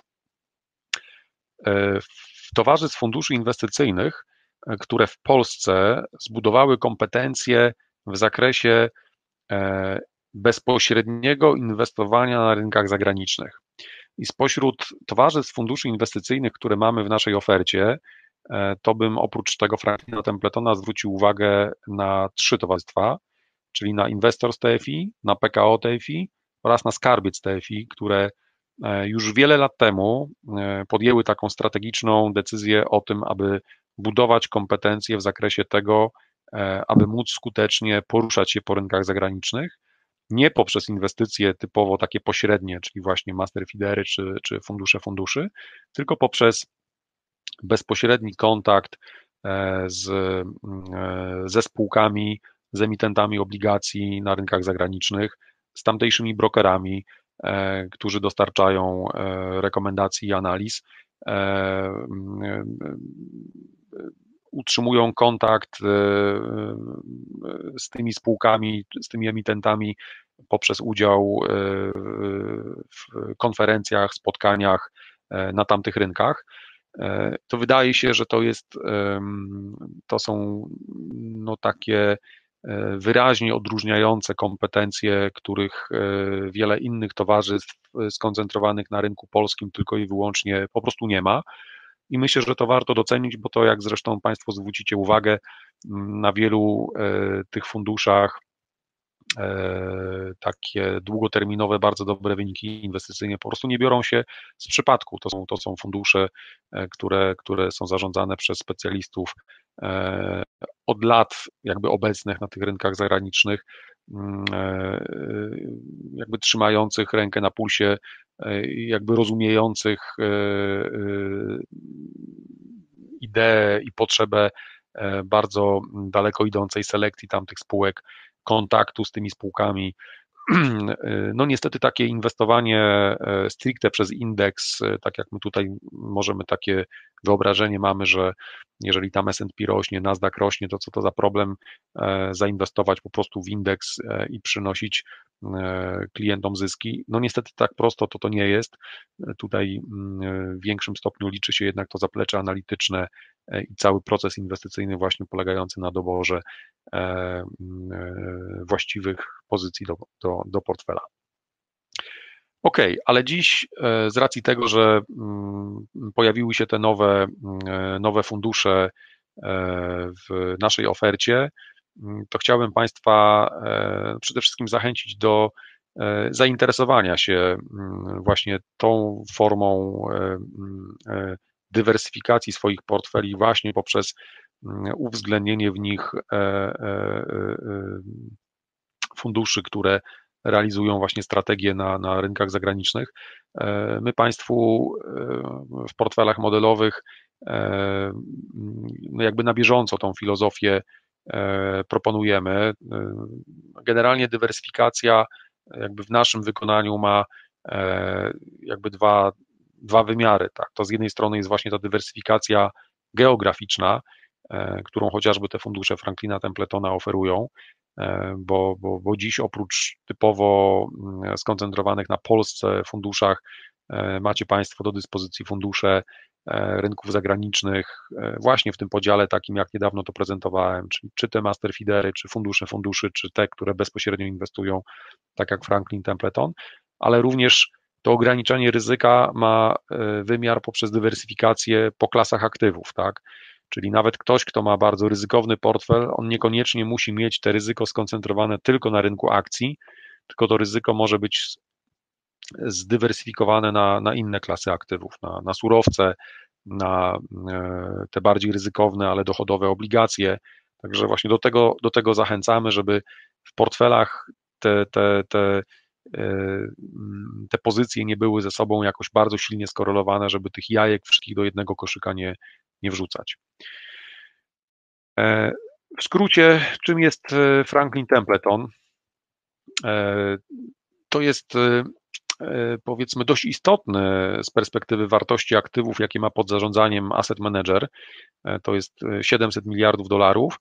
towarzystw funduszy inwestycyjnych, które w Polsce zbudowały kompetencje w zakresie bezpośredniego inwestowania na rynkach zagranicznych. I spośród towarzystw funduszy inwestycyjnych, które mamy w naszej ofercie, to bym oprócz tego Franklina Templetona zwrócił uwagę na trzy towarzystwa, czyli na Investors T F I, na P K O T F I oraz na Skarbiec T F I, które już wiele lat temu podjęły taką strategiczną decyzję o tym, aby budować kompetencje w zakresie tego, aby móc skutecznie poruszać się po rynkach zagranicznych, nie poprzez inwestycje typowo takie pośrednie, czyli właśnie master feedery czy, czy fundusze funduszy, tylko poprzez bezpośredni kontakt z, ze spółkami, z emitentami obligacji na rynkach zagranicznych, z tamtejszymi brokerami, którzy dostarczają rekomendacji i analiz, utrzymują kontakt z tymi spółkami, z tymi emitentami poprzez udział w konferencjach, spotkaniach na tamtych rynkach. to wydaje się, że to jest, to są no takie wyraźnie odróżniające kompetencje, których wiele innych towarzystw skoncentrowanych na rynku polskim tylko i wyłącznie po prostu nie ma. I myślę, że to warto docenić, bo to, jak zresztą Państwo zwrócicie uwagę, na wielu tych funduszach takie długoterminowe, bardzo dobre wyniki inwestycyjne po prostu nie biorą się z przypadku. To są, to są fundusze, które, które są zarządzane przez specjalistów od lat jakby obecnych na tych rynkach zagranicznych, jakby trzymających rękę na pulsie, jakby rozumiejących ideę i potrzebę bardzo daleko idącej selekcji tamtych spółek, kontaktu z tymi spółkami. No niestety takie inwestowanie stricte przez indeks, tak jak my tutaj możemy takie wyobrażenie mamy, że jeżeli tam S and P rośnie, Nasdaq rośnie, to co to za problem zainwestować po prostu w indeks i przynosić klientom zyski. No niestety tak prosto to to nie jest. Tutaj w większym stopniu liczy się jednak to zaplecze analityczne i cały proces inwestycyjny właśnie polegający na doborze właściwych pozycji do, do, do portfela. Ok, ale dziś z racji tego, że pojawiły się te nowe, nowe fundusze w naszej ofercie, to chciałbym Państwa przede wszystkim zachęcić do zainteresowania się właśnie tą formą dywersyfikacji swoich portfeli właśnie poprzez uwzględnienie w nich funduszy, które realizują właśnie strategie na, na rynkach zagranicznych. My Państwu w portfelach modelowych no jakby na bieżąco tą filozofię proponujemy. Generalnie dywersyfikacja jakby w naszym wykonaniu ma jakby dwa, dwa wymiary. Tak? To z jednej strony jest właśnie ta dywersyfikacja geograficzna, którą chociażby te fundusze Franklina Templetona oferują, bo, bo, bo dziś oprócz typowo skoncentrowanych na Polsce funduszach macie Państwo do dyspozycji fundusze rynków zagranicznych właśnie w tym podziale takim, jak niedawno to prezentowałem, czyli czy te master feedery, czy fundusze funduszy, czy te, które bezpośrednio inwestują, tak jak Franklin Templeton, ale również to ograniczenie ryzyka ma wymiar poprzez dywersyfikację po klasach aktywów, tak? Czyli nawet ktoś, kto ma bardzo ryzykowny portfel, on niekoniecznie musi mieć te ryzyko skoncentrowane tylko na rynku akcji, tylko to ryzyko może być zdywersyfikowane na, na inne klasy aktywów, na, na surowce, na te bardziej ryzykowne, ale dochodowe obligacje. Także właśnie do tego, do tego zachęcamy, żeby w portfelach te, te, te, te pozycje nie były ze sobą jakoś bardzo silnie skorelowane, żeby tych jajek wszystkich do jednego koszyka nie, nie wrzucać. W skrócie, czym jest Franklin Templeton? To jest, powiedzmy, dość istotny z perspektywy wartości aktywów, jakie ma pod zarządzaniem asset manager. To jest siedemset miliardów dolarów.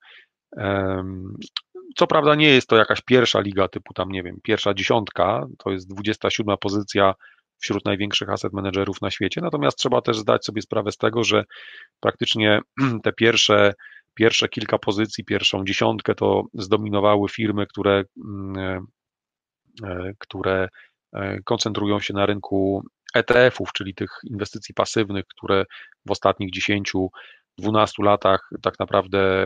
Co prawda nie jest to jakaś pierwsza liga typu tam, nie wiem, pierwsza dziesiątka, to jest dwudziesta siódma pozycja wśród największych asset managerów na świecie, natomiast trzeba też zdać sobie sprawę z tego, że praktycznie te pierwsze, pierwsze kilka pozycji, pierwszą dziesiątkę to zdominowały firmy, które, które koncentrują się na rynku E T F-ów, czyli tych inwestycji pasywnych, które w ostatnich dziesięciu dwunastu latach tak naprawdę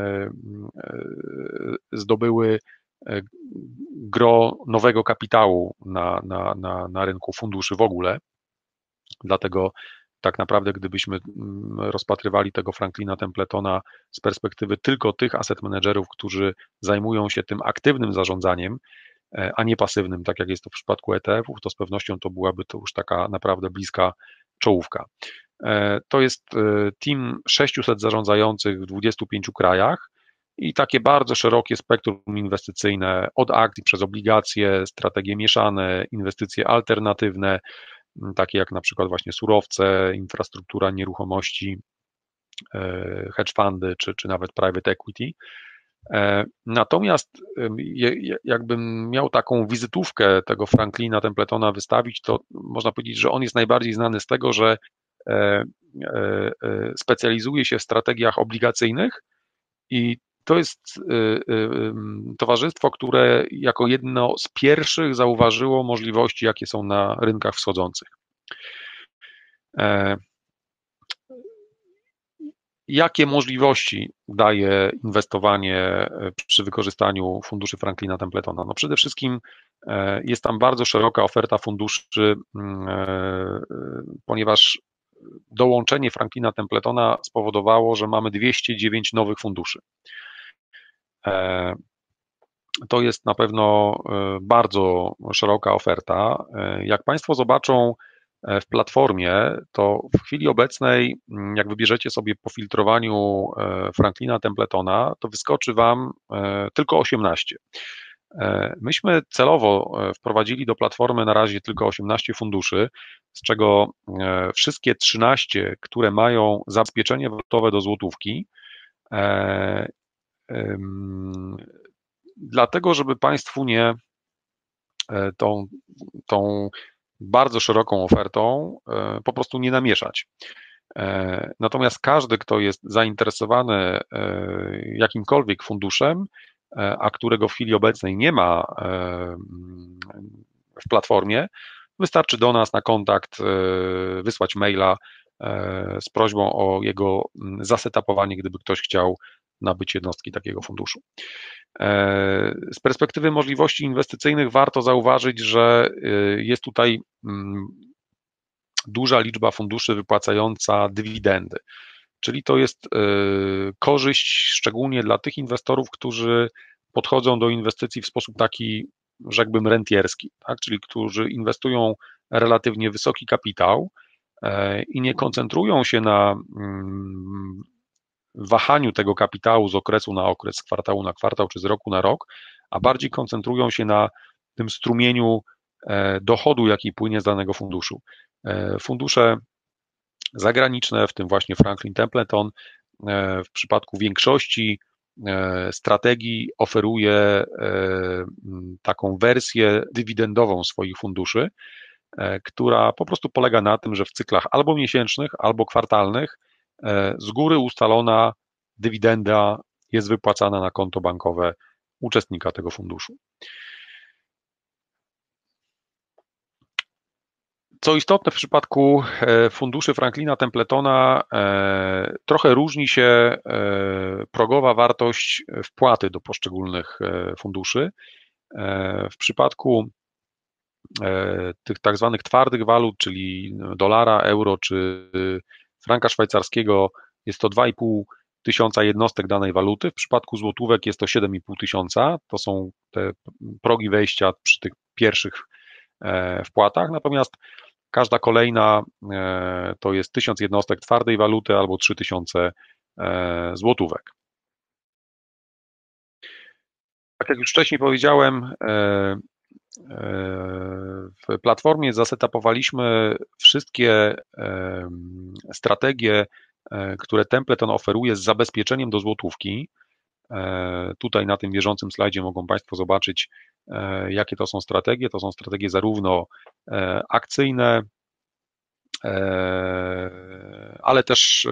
zdobyły gro nowego kapitału na, na, na, na rynku funduszy w ogóle. Dlatego tak naprawdę, gdybyśmy rozpatrywali tego Franklina Templetona z perspektywy tylko tych asset managerów, którzy zajmują się tym aktywnym zarządzaniem, a nie pasywnym, tak jak jest to w przypadku E T F-ów, to z pewnością to byłaby to już taka naprawdę bliska czołówka. To jest team sześciuset zarządzających w dwudziestu pięciu krajach i takie bardzo szerokie spektrum inwestycyjne, od akcji przez obligacje, strategie mieszane, inwestycje alternatywne, takie jak na przykład właśnie surowce, infrastruktura, nieruchomości, hedge fundy, czy, czy nawet private equity. Natomiast jakbym miał taką wizytówkę tego Franklina Templetona wystawić, to można powiedzieć, że on jest najbardziej znany z tego, że specjalizuje się w strategiach obligacyjnych i to jest towarzystwo, które jako jedno z pierwszych zauważyło możliwości, jakie są na rynkach wschodzących. Jakie możliwości daje inwestowanie przy wykorzystaniu funduszy Franklina Templetona? No przede wszystkim jest tam bardzo szeroka oferta funduszy, ponieważ dołączenie Franklina Templetona spowodowało, że mamy dwieście dziewięć nowych funduszy. To jest na pewno bardzo szeroka oferta. Jak Państwo zobaczą w platformie, to w chwili obecnej, jak wybierzecie sobie po filtrowaniu Franklina Templetona, to wyskoczy Wam tylko osiemnaście. Myśmy celowo wprowadzili do platformy na razie tylko osiemnaście funduszy, z czego wszystkie trzynaście, które mają zabezpieczenie walutowe do złotówki, dlatego, żeby Państwu nie tą, tą bardzo szeroką ofertą po prostu nie namieszać. Natomiast każdy, kto jest zainteresowany jakimkolwiek funduszem, a którego w chwili obecnej nie ma w platformie, wystarczy do nas na kontakt wysłać maila z prośbą o jego zasetapowanie, gdyby ktoś chciał nabyć jednostki takiego funduszu. Z perspektywy możliwości inwestycyjnych warto zauważyć, że jest tutaj duża liczba funduszy wypłacająca dywidendy, czyli to jest korzyść szczególnie dla tych inwestorów, którzy podchodzą do inwestycji w sposób taki, rzekłbym, rentierski, tak? Czyli którzy inwestują relatywnie wysoki kapitał i nie koncentrują się na wahaniu tego kapitału z okresu na okres, z kwartału na kwartał czy z roku na rok, a bardziej koncentrują się na tym strumieniu dochodu, jaki płynie z danego funduszu. Fundusze zagraniczne, w tym właśnie Franklin Templeton, w przypadku większości strategii oferuje taką wersję dywidendową swoich funduszy, która po prostu polega na tym, że w cyklach albo miesięcznych, albo kwartalnych z góry ustalona dywidenda jest wypłacana na konto bankowe uczestnika tego funduszu. Co istotne, w przypadku funduszy Franklina Templetona trochę różni się progowa wartość wpłaty do poszczególnych funduszy. W przypadku tych tak zwanych twardych walut, czyli dolara, euro czy franka szwajcarskiego, jest to dwa i pół tysiąca jednostek danej waluty. W przypadku złotówek jest to siedem i pół tysiąca. To są te progi wejścia przy tych pierwszych wpłatach. Natomiast każda kolejna to jest tysiąc jednostek twardej waluty albo trzy tysiące złotówek. Tak jak już wcześniej powiedziałem, w platformie zasetapowaliśmy wszystkie strategie, które Templeton oferuje z zabezpieczeniem do złotówki. Tutaj na tym bieżącym slajdzie mogą Państwo zobaczyć, jakie to są strategie. To są strategie zarówno akcyjne, ale też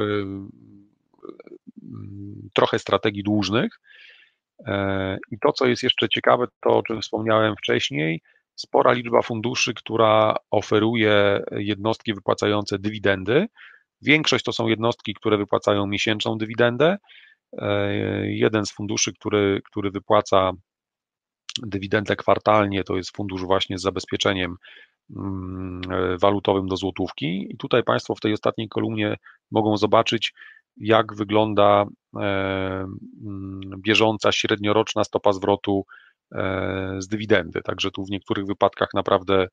trochę strategii dłużnych. I to, co jest jeszcze ciekawe, to o czym wspomniałem wcześniej, spora liczba funduszy, która oferuje jednostki wypłacające dywidendy. Większość to są jednostki, które wypłacają miesięczną dywidendę. Jeden z funduszy, który, który wypłaca dywidendę kwartalnie, to jest fundusz właśnie z zabezpieczeniem walutowym do złotówki. I tutaj Państwo w tej ostatniej kolumnie mogą zobaczyć, jak wygląda bieżąca średnioroczna stopa zwrotu z dywidendy. Także tu w niektórych wypadkach naprawdę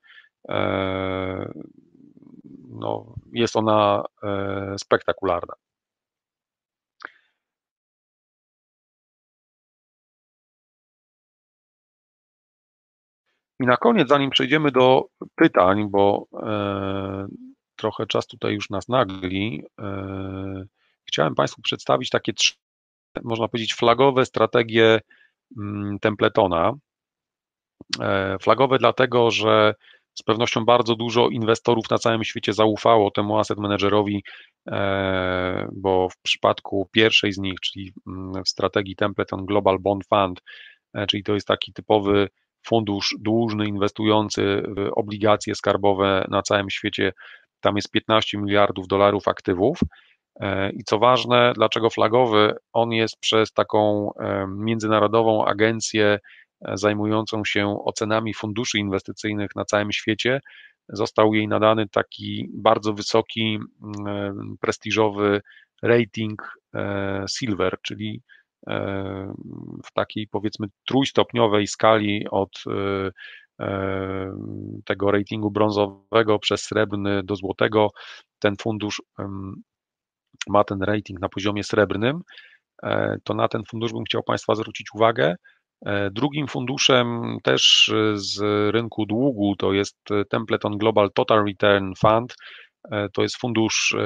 no, jest ona spektakularna. I na koniec, zanim przejdziemy do pytań, bo trochę czas tutaj już nas nagli, chciałem Państwu przedstawić takie trzy, można powiedzieć, flagowe strategie Templetona. Flagowe dlatego, że Z pewnością bardzo dużo inwestorów na całym świecie zaufało temu asset managerowi, bo w przypadku pierwszej z nich, czyli w strategii Templeton Global Bond Fund, czyli to jest taki typowy fundusz dłużny inwestujący w obligacje skarbowe na całym świecie, tam jest piętnaście miliardów dolarów aktywów. I co ważne, dlaczego flagowy? On jest przez taką międzynarodową agencję zajmującą się ocenami funduszy inwestycyjnych na całym świecie. Został jej nadany taki bardzo wysoki, prestiżowy rating Silver, czyli w takiej powiedzmy trójstopniowej skali od tego ratingu brązowego przez srebrny do złotego. Ten fundusz ma ten rating na poziomie srebrnym, to na ten fundusz bym chciał Państwa zwrócić uwagę. Drugim funduszem też z rynku długu to jest Templeton Global Total Return Fund. To jest fundusz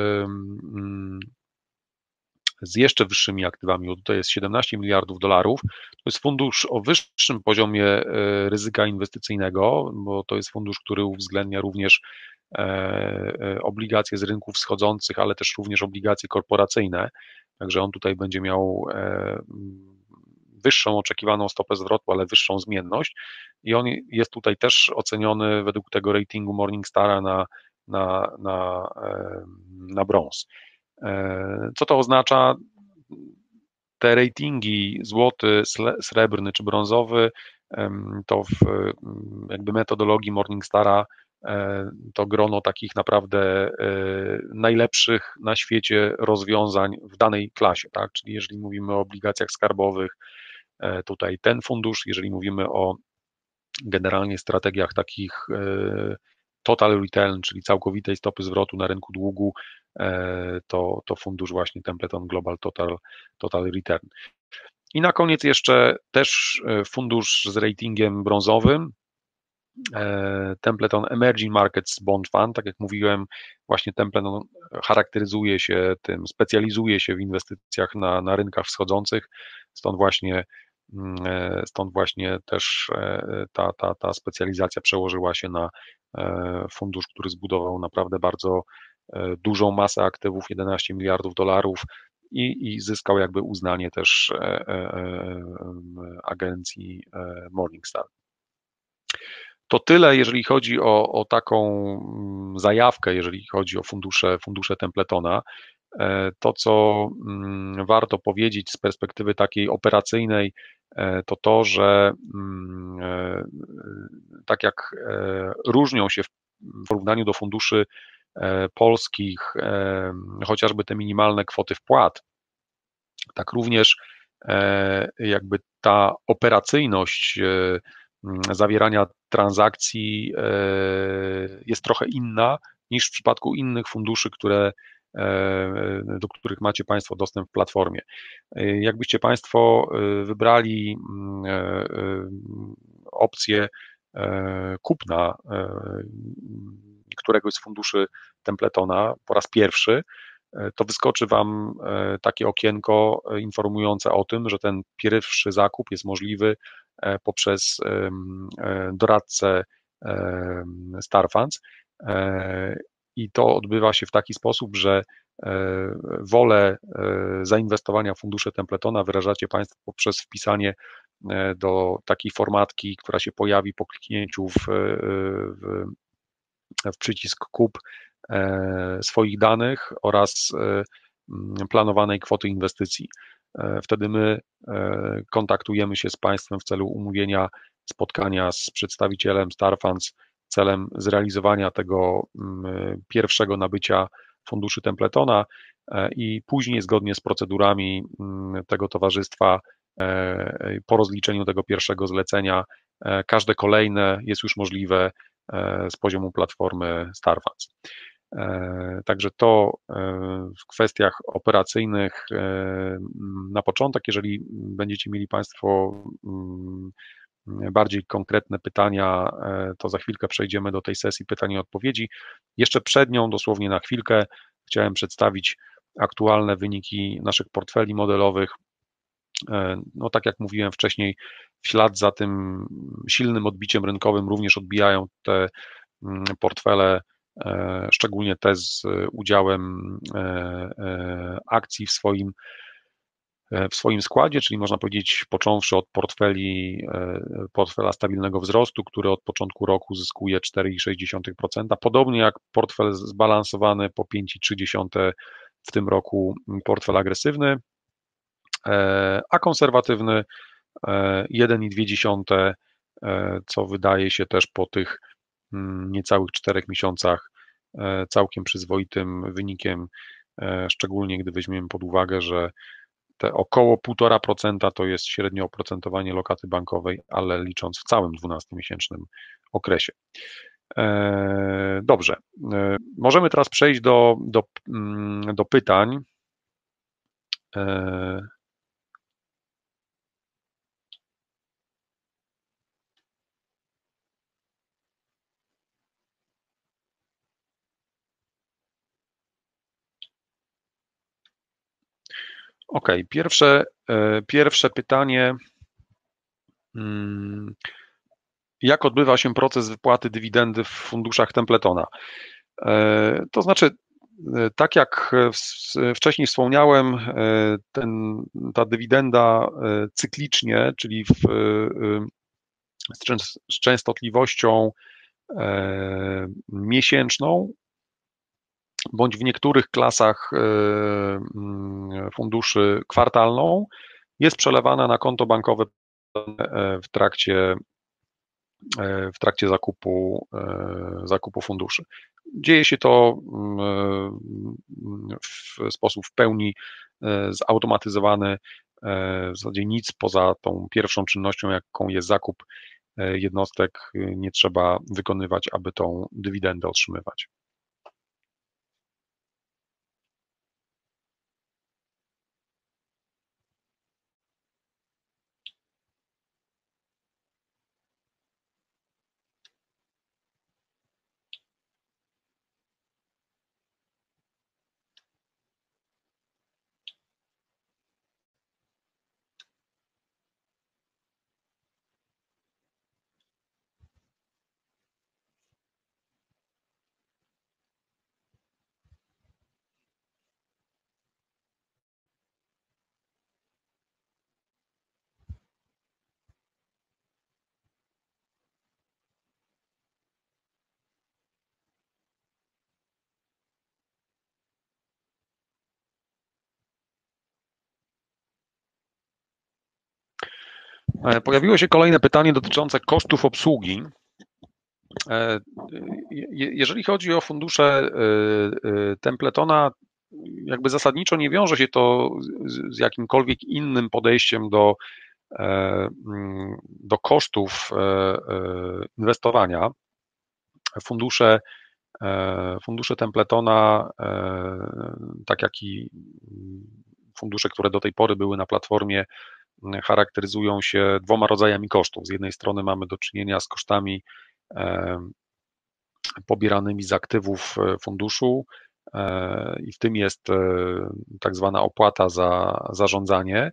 z jeszcze wyższymi aktywami, bo tutaj jest siedemnaście miliardów dolarów. To jest fundusz o wyższym poziomie ryzyka inwestycyjnego, bo to jest fundusz, który uwzględnia również obligacje z rynków wschodzących, ale też również obligacje korporacyjne. Także on tutaj będzie miał wyższą oczekiwaną stopę zwrotu, ale wyższą zmienność i on jest tutaj też oceniony według tego ratingu Morningstara na, na, na, na brąz. Co to oznacza? Te ratingi złoty, srebrny czy brązowy to w jakby metodologii Morningstara to grono takich naprawdę najlepszych na świecie rozwiązań w danej klasie, tak? Czyli jeżeli mówimy o obligacjach skarbowych, tutaj ten fundusz, jeżeli mówimy o generalnie strategiach takich total return, czyli całkowitej stopy zwrotu na rynku długu, to, to fundusz właśnie Templeton Global Total, Total Return. I na koniec jeszcze też fundusz z ratingiem brązowym, Templeton Emerging Markets Bond Fund. Tak jak mówiłem, właśnie Templeton charakteryzuje się tym, specjalizuje się w inwestycjach na, na rynkach wschodzących, stąd właśnie Stąd właśnie też ta, ta, ta specjalizacja przełożyła się na fundusz, który zbudował naprawdę bardzo dużą masę aktywów, jedenaście miliardów dolarów i, i zyskał jakby uznanie też agencji Morningstar. To tyle, jeżeli chodzi o, o taką zajawkę, jeżeli chodzi o fundusze, fundusze Templetona. To, co warto powiedzieć z perspektywy takiej operacyjnej, to to, że tak jak różnią się w porównaniu do funduszy polskich chociażby te minimalne kwoty wpłat, tak również jakby ta operacyjność zawierania transakcji jest trochę inna niż w przypadku innych funduszy, które, do których macie Państwo dostęp w platformie. Jakbyście Państwo wybrali opcję kupna któregoś z funduszy Templetona po raz pierwszy, to wyskoczy Wam takie okienko informujące o tym, że ten pierwszy zakup jest możliwy poprzez doradcę Starfunds i to odbywa się w taki sposób, że wolę zainwestowania w fundusze Templetona wyrażacie Państwo poprzez wpisanie do takiej formatki, która się pojawi po kliknięciu w, w, w przycisk kup swoich danych oraz planowanej kwoty inwestycji. Wtedy my kontaktujemy się z Państwem w celu umówienia spotkania z przedstawicielem Starfunds celem zrealizowania tego pierwszego nabycia funduszy Templetona i później zgodnie z procedurami tego towarzystwa po rozliczeniu tego pierwszego zlecenia każde kolejne jest już możliwe z poziomu platformy Starfunds. Także to w kwestiach operacyjnych na początek. Jeżeli będziecie mieli Państwo bardziej konkretne pytania, to za chwilkę przejdziemy do tej sesji pytań i odpowiedzi. Jeszcze przed nią, dosłownie na chwilkę, chciałem przedstawić aktualne wyniki naszych portfeli modelowych. No tak jak mówiłem wcześniej, w ślad za tym silnym odbiciem rynkowym również odbijają te portfele, szczególnie te z udziałem akcji w swoim w swoim składzie, czyli można powiedzieć, począwszy od portfeli, portfela stabilnego wzrostu, który od początku roku zyskuje cztery przecinek sześć procent, podobnie jak portfel zbalansowany po pięć przecinek trzy procent w tym roku portfel agresywny, a konserwatywny jeden przecinek dwa, co wydaje się też po tych niecałych czterech miesiącach całkiem przyzwoitym wynikiem, szczególnie gdy weźmiemy pod uwagę, że te około półtora procenta to jest średnie oprocentowanie lokaty bankowej, ale licząc w całym dwunastomiesięcznym okresie. Dobrze, możemy teraz przejść do, do, do pytań. Ok, pierwsze, pierwsze pytanie. Jak odbywa się proces wypłaty dywidendy w funduszach Templetona? To znaczy, tak jak wcześniej wspomniałem, ten, ta dywidenda cyklicznie, czyli w, z częstotliwością miesięczną, bądź w niektórych klasach funduszy kwartalną, jest przelewana na konto bankowe w trakcie, w trakcie zakupu, zakupu funduszy. Dzieje się to w sposób w pełni zautomatyzowany, w zasadzie nic poza tą pierwszą czynnością, jaką jest zakup jednostek, nie trzeba wykonywać, aby tą dywidendę otrzymywać. Pojawiło się kolejne pytanie dotyczące kosztów obsługi. Jeżeli chodzi o fundusze Templetona, jakby zasadniczo nie wiąże się to z jakimkolwiek innym podejściem do, do kosztów inwestowania. Fundusze, fundusze Templetona, tak jak i fundusze, które do tej pory były na platformie, charakteryzują się dwoma rodzajami kosztów. Z jednej strony mamy do czynienia z kosztami pobieranymi z aktywów funduszu i w tym jest tak zwana opłata za zarządzanie.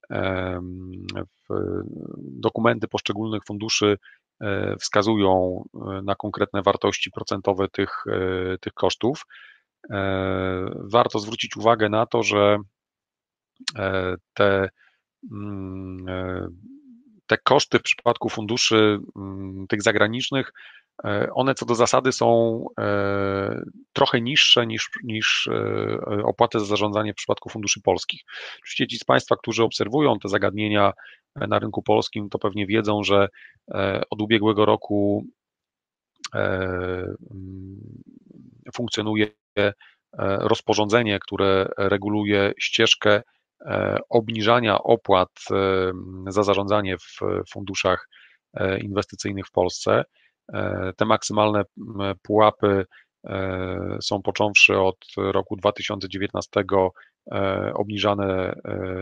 Dokumenty poszczególnych funduszy wskazują na konkretne wartości procentowe tych, tych kosztów. Warto zwrócić uwagę na to, że te Te koszty w przypadku funduszy tych zagranicznych, one co do zasady są trochę niższe niż, niż opłaty za zarządzanie w przypadku funduszy polskich. Oczywiście ci z Państwa, którzy obserwują te zagadnienia na rynku polskim, to pewnie wiedzą, że od ubiegłego roku funkcjonuje rozporządzenie, które reguluje ścieżkę obniżania opłat za zarządzanie w funduszach inwestycyjnych w Polsce. Te maksymalne pułapy są począwszy od roku dwa tysiące dziewiętnastego obniżane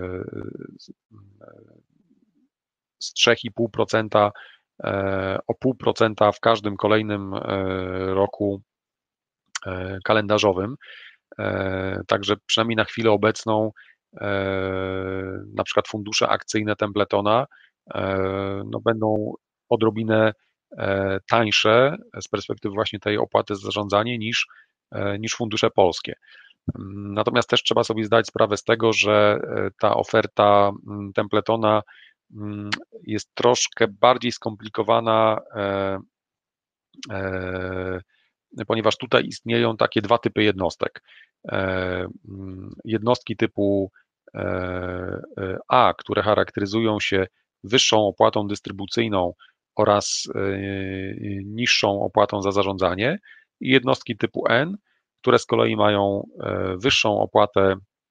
z trzy przecinek pięć procent o zero przecinek pięć procent w każdym kolejnym roku kalendarzowym. Także przynajmniej na chwilę obecną na przykład fundusze akcyjne Templetona no będą odrobinę tańsze z perspektywy właśnie tej opłaty za zarządzanie niż, niż fundusze polskie. Natomiast też trzeba sobie zdać sprawę z tego, że ta oferta Templetona jest troszkę bardziej skomplikowana, ponieważ tutaj istnieją takie dwa typy jednostek. Jednostki typu A, które charakteryzują się wyższą opłatą dystrybucyjną oraz niższą opłatą za zarządzanie, i jednostki typu N, które z kolei mają wyższą opłatę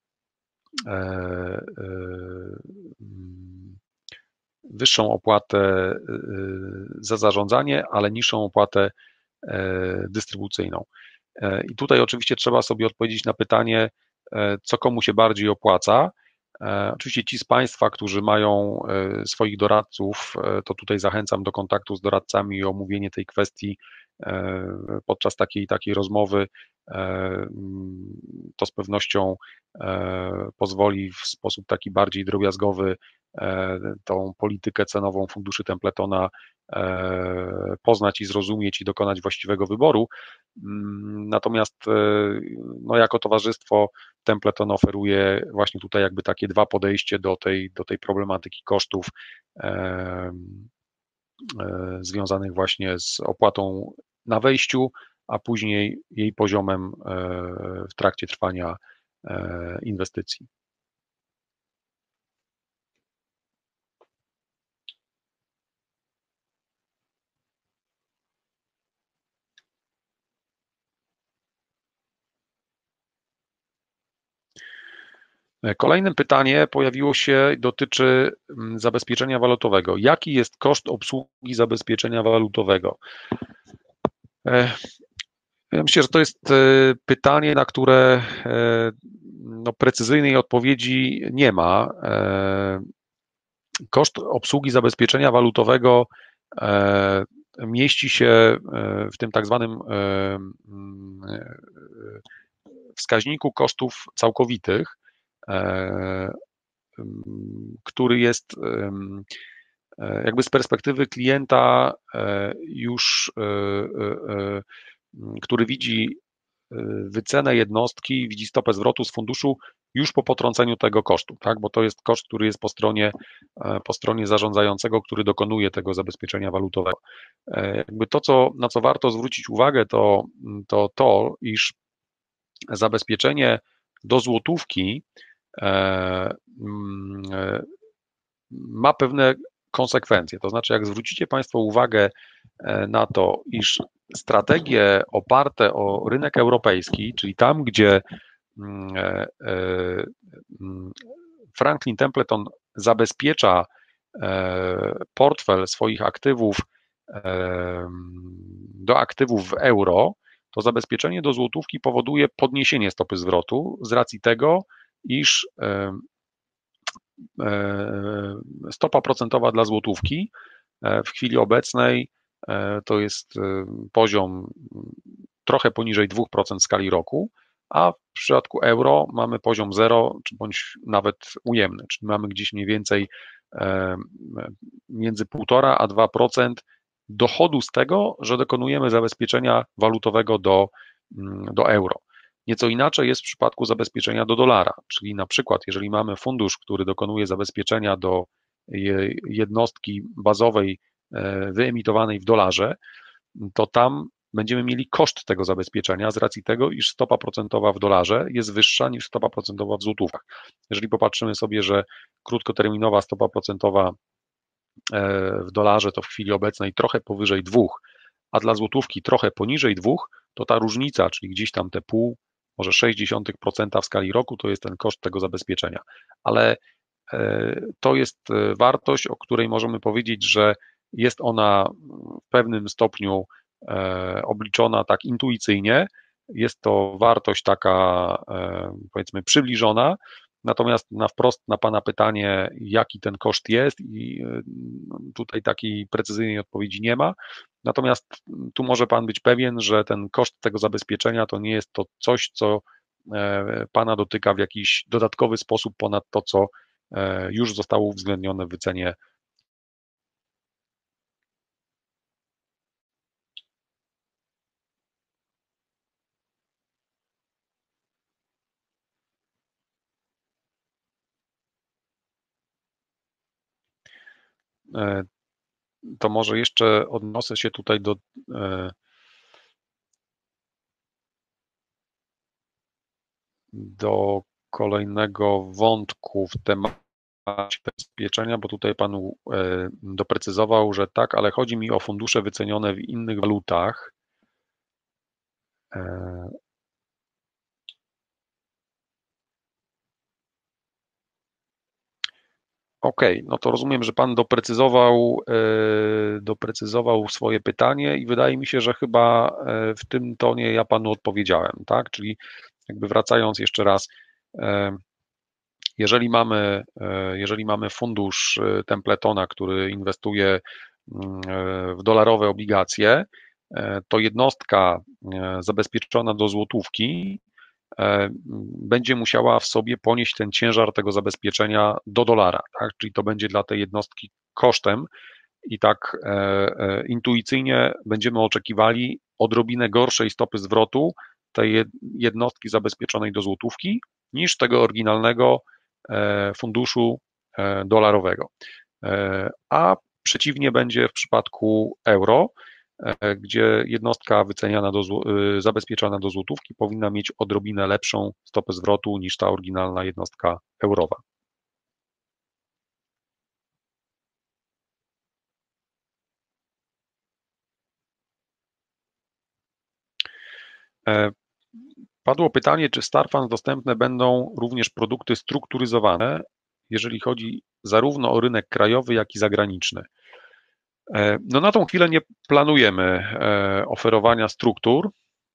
wyższą opłatę za zarządzanie, ale niższą opłatę dystrybucyjną. I tutaj oczywiście trzeba sobie odpowiedzieć na pytanie, co komu się bardziej opłaca. Oczywiście ci z Państwa, którzy mają swoich doradców, to tutaj zachęcam do kontaktu z doradcami i omówienie tej kwestii podczas takiej takiej rozmowy. To z pewnością pozwoli w sposób taki bardziej drobiazgowy tą politykę cenową funduszy Templetona poznać i zrozumieć i dokonać właściwego wyboru. Natomiast no, jako towarzystwo Templeton oferuje właśnie tutaj jakby takie dwa podejście do tej, do tej problematyki kosztów związanych właśnie z opłatą na wejściu, a później jej poziomem w trakcie trwania inwestycji. Kolejne pytanie pojawiło się, dotyczy zabezpieczenia walutowego. Jaki jest koszt obsługi zabezpieczenia walutowego? Ja myślę, że to jest pytanie, na które no, precyzyjnej odpowiedzi nie ma. Koszt obsługi zabezpieczenia walutowego mieści się w tym tak zwanym wskaźniku kosztów całkowitych, który jest jakby z perspektywy klienta już, który widzi wycenę jednostki, widzi stopę zwrotu z funduszu już po potrąceniu tego kosztu, tak? Bo to jest koszt, który jest po stronie, po stronie zarządzającego, który dokonuje tego zabezpieczenia walutowego. Jakby to, co, na co warto zwrócić uwagę, to to, to iż zabezpieczenie do złotówki ma pewne konsekwencje. To znaczy, jak zwrócicie Państwo uwagę na to, iż strategie oparte o rynek europejski, czyli tam, gdzie Franklin Templeton zabezpiecza portfel swoich aktywów do aktywów w euro, to zabezpieczenie do złotówki powoduje podniesienie stopy zwrotu z racji tego, iż stopa procentowa dla złotówki w chwili obecnej to jest poziom trochę poniżej dwa procent w skali roku, a w przypadku euro mamy poziom zero, czy bądź nawet ujemny, czyli mamy gdzieś mniej więcej między półtora a dwa procent dochodu z tego, że dokonujemy zabezpieczenia walutowego do, do euro. Nieco inaczej jest w przypadku zabezpieczenia do dolara, czyli na przykład jeżeli mamy fundusz, który dokonuje zabezpieczenia do jednostki bazowej wyemitowanej w dolarze, to tam będziemy mieli koszt tego zabezpieczenia z racji tego, iż stopa procentowa w dolarze jest wyższa niż stopa procentowa w złotówkach. Jeżeli popatrzymy sobie, że krótkoterminowa stopa procentowa w dolarze to w chwili obecnej trochę powyżej dwóch, a dla złotówki trochę poniżej dwóch, to ta różnica, czyli gdzieś tam te pół, może sześć dziesiątych procenta w skali roku, to jest ten koszt tego zabezpieczenia. Ale to jest wartość, o której możemy powiedzieć, że jest ona w pewnym stopniu obliczona tak intuicyjnie. Jest to wartość taka, powiedzmy, przybliżona, natomiast na wprost na Pana pytanie, jaki ten koszt jest, i tutaj takiej precyzyjnej odpowiedzi nie ma. Natomiast tu może Pan być pewien, że ten koszt tego zabezpieczenia to nie jest to coś, co Pana dotyka w jakiś dodatkowy sposób ponad to, co już zostało uwzględnione w wycenie. to może jeszcze odniosę się tutaj do do kolejnego wątku w temacie zabezpieczenia, bo tutaj Pan doprecyzował, że tak, ale chodzi mi o fundusze wycenione w innych walutach. Okej, okay, no to rozumiem, że Pan doprecyzował, doprecyzował swoje pytanie i wydaje mi się, że chyba w tym tonie ja Panu odpowiedziałem, tak? Czyli jakby wracając jeszcze raz, jeżeli mamy, jeżeli mamy fundusz Templetona, który inwestuje w dolarowe obligacje, to jednostka zabezpieczona do złotówki będzie musiała w sobie ponieść ten ciężar tego zabezpieczenia do dolara, tak? Czyli to będzie dla tej jednostki kosztem i tak intuicyjnie będziemy oczekiwali odrobinę gorszej stopy zwrotu tej jednostki zabezpieczonej do złotówki niż tego oryginalnego funduszu dolarowego. A przeciwnie będzie w przypadku euro, gdzie jednostka wyceniana do, zabezpieczona do złotówki powinna mieć odrobinę lepszą stopę zwrotu niż ta oryginalna jednostka eurowa. Padło pytanie, czy StarFunds dostępne będą również produkty strukturyzowane, jeżeli chodzi zarówno o rynek krajowy, jak i zagraniczny. No na tą chwilę nie planujemy oferowania struktur.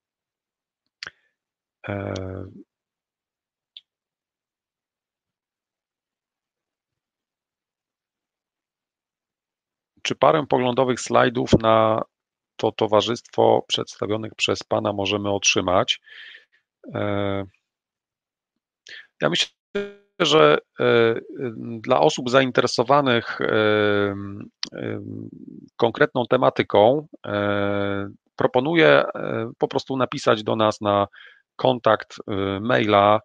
Czy parę poglądowych slajdów na to towarzystwo przedstawionych przez Pana możemy otrzymać? Ja myślę, że dla osób zainteresowanych konkretną tematyką proponuję po prostu napisać do nas na kontakt maila,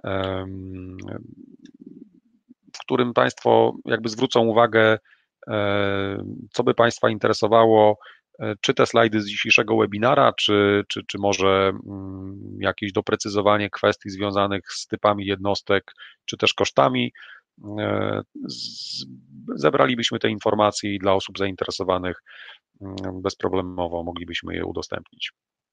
w którym Państwo jakby zwrócą uwagę, co by Państwa interesowało, czy te slajdy z dzisiejszego webinara, czy, czy, czy może jakieś doprecyzowanie kwestii związanych z typami jednostek, czy też kosztami. Zebralibyśmy te informacje i dla osób zainteresowanych bezproblemowo moglibyśmy je udostępnić.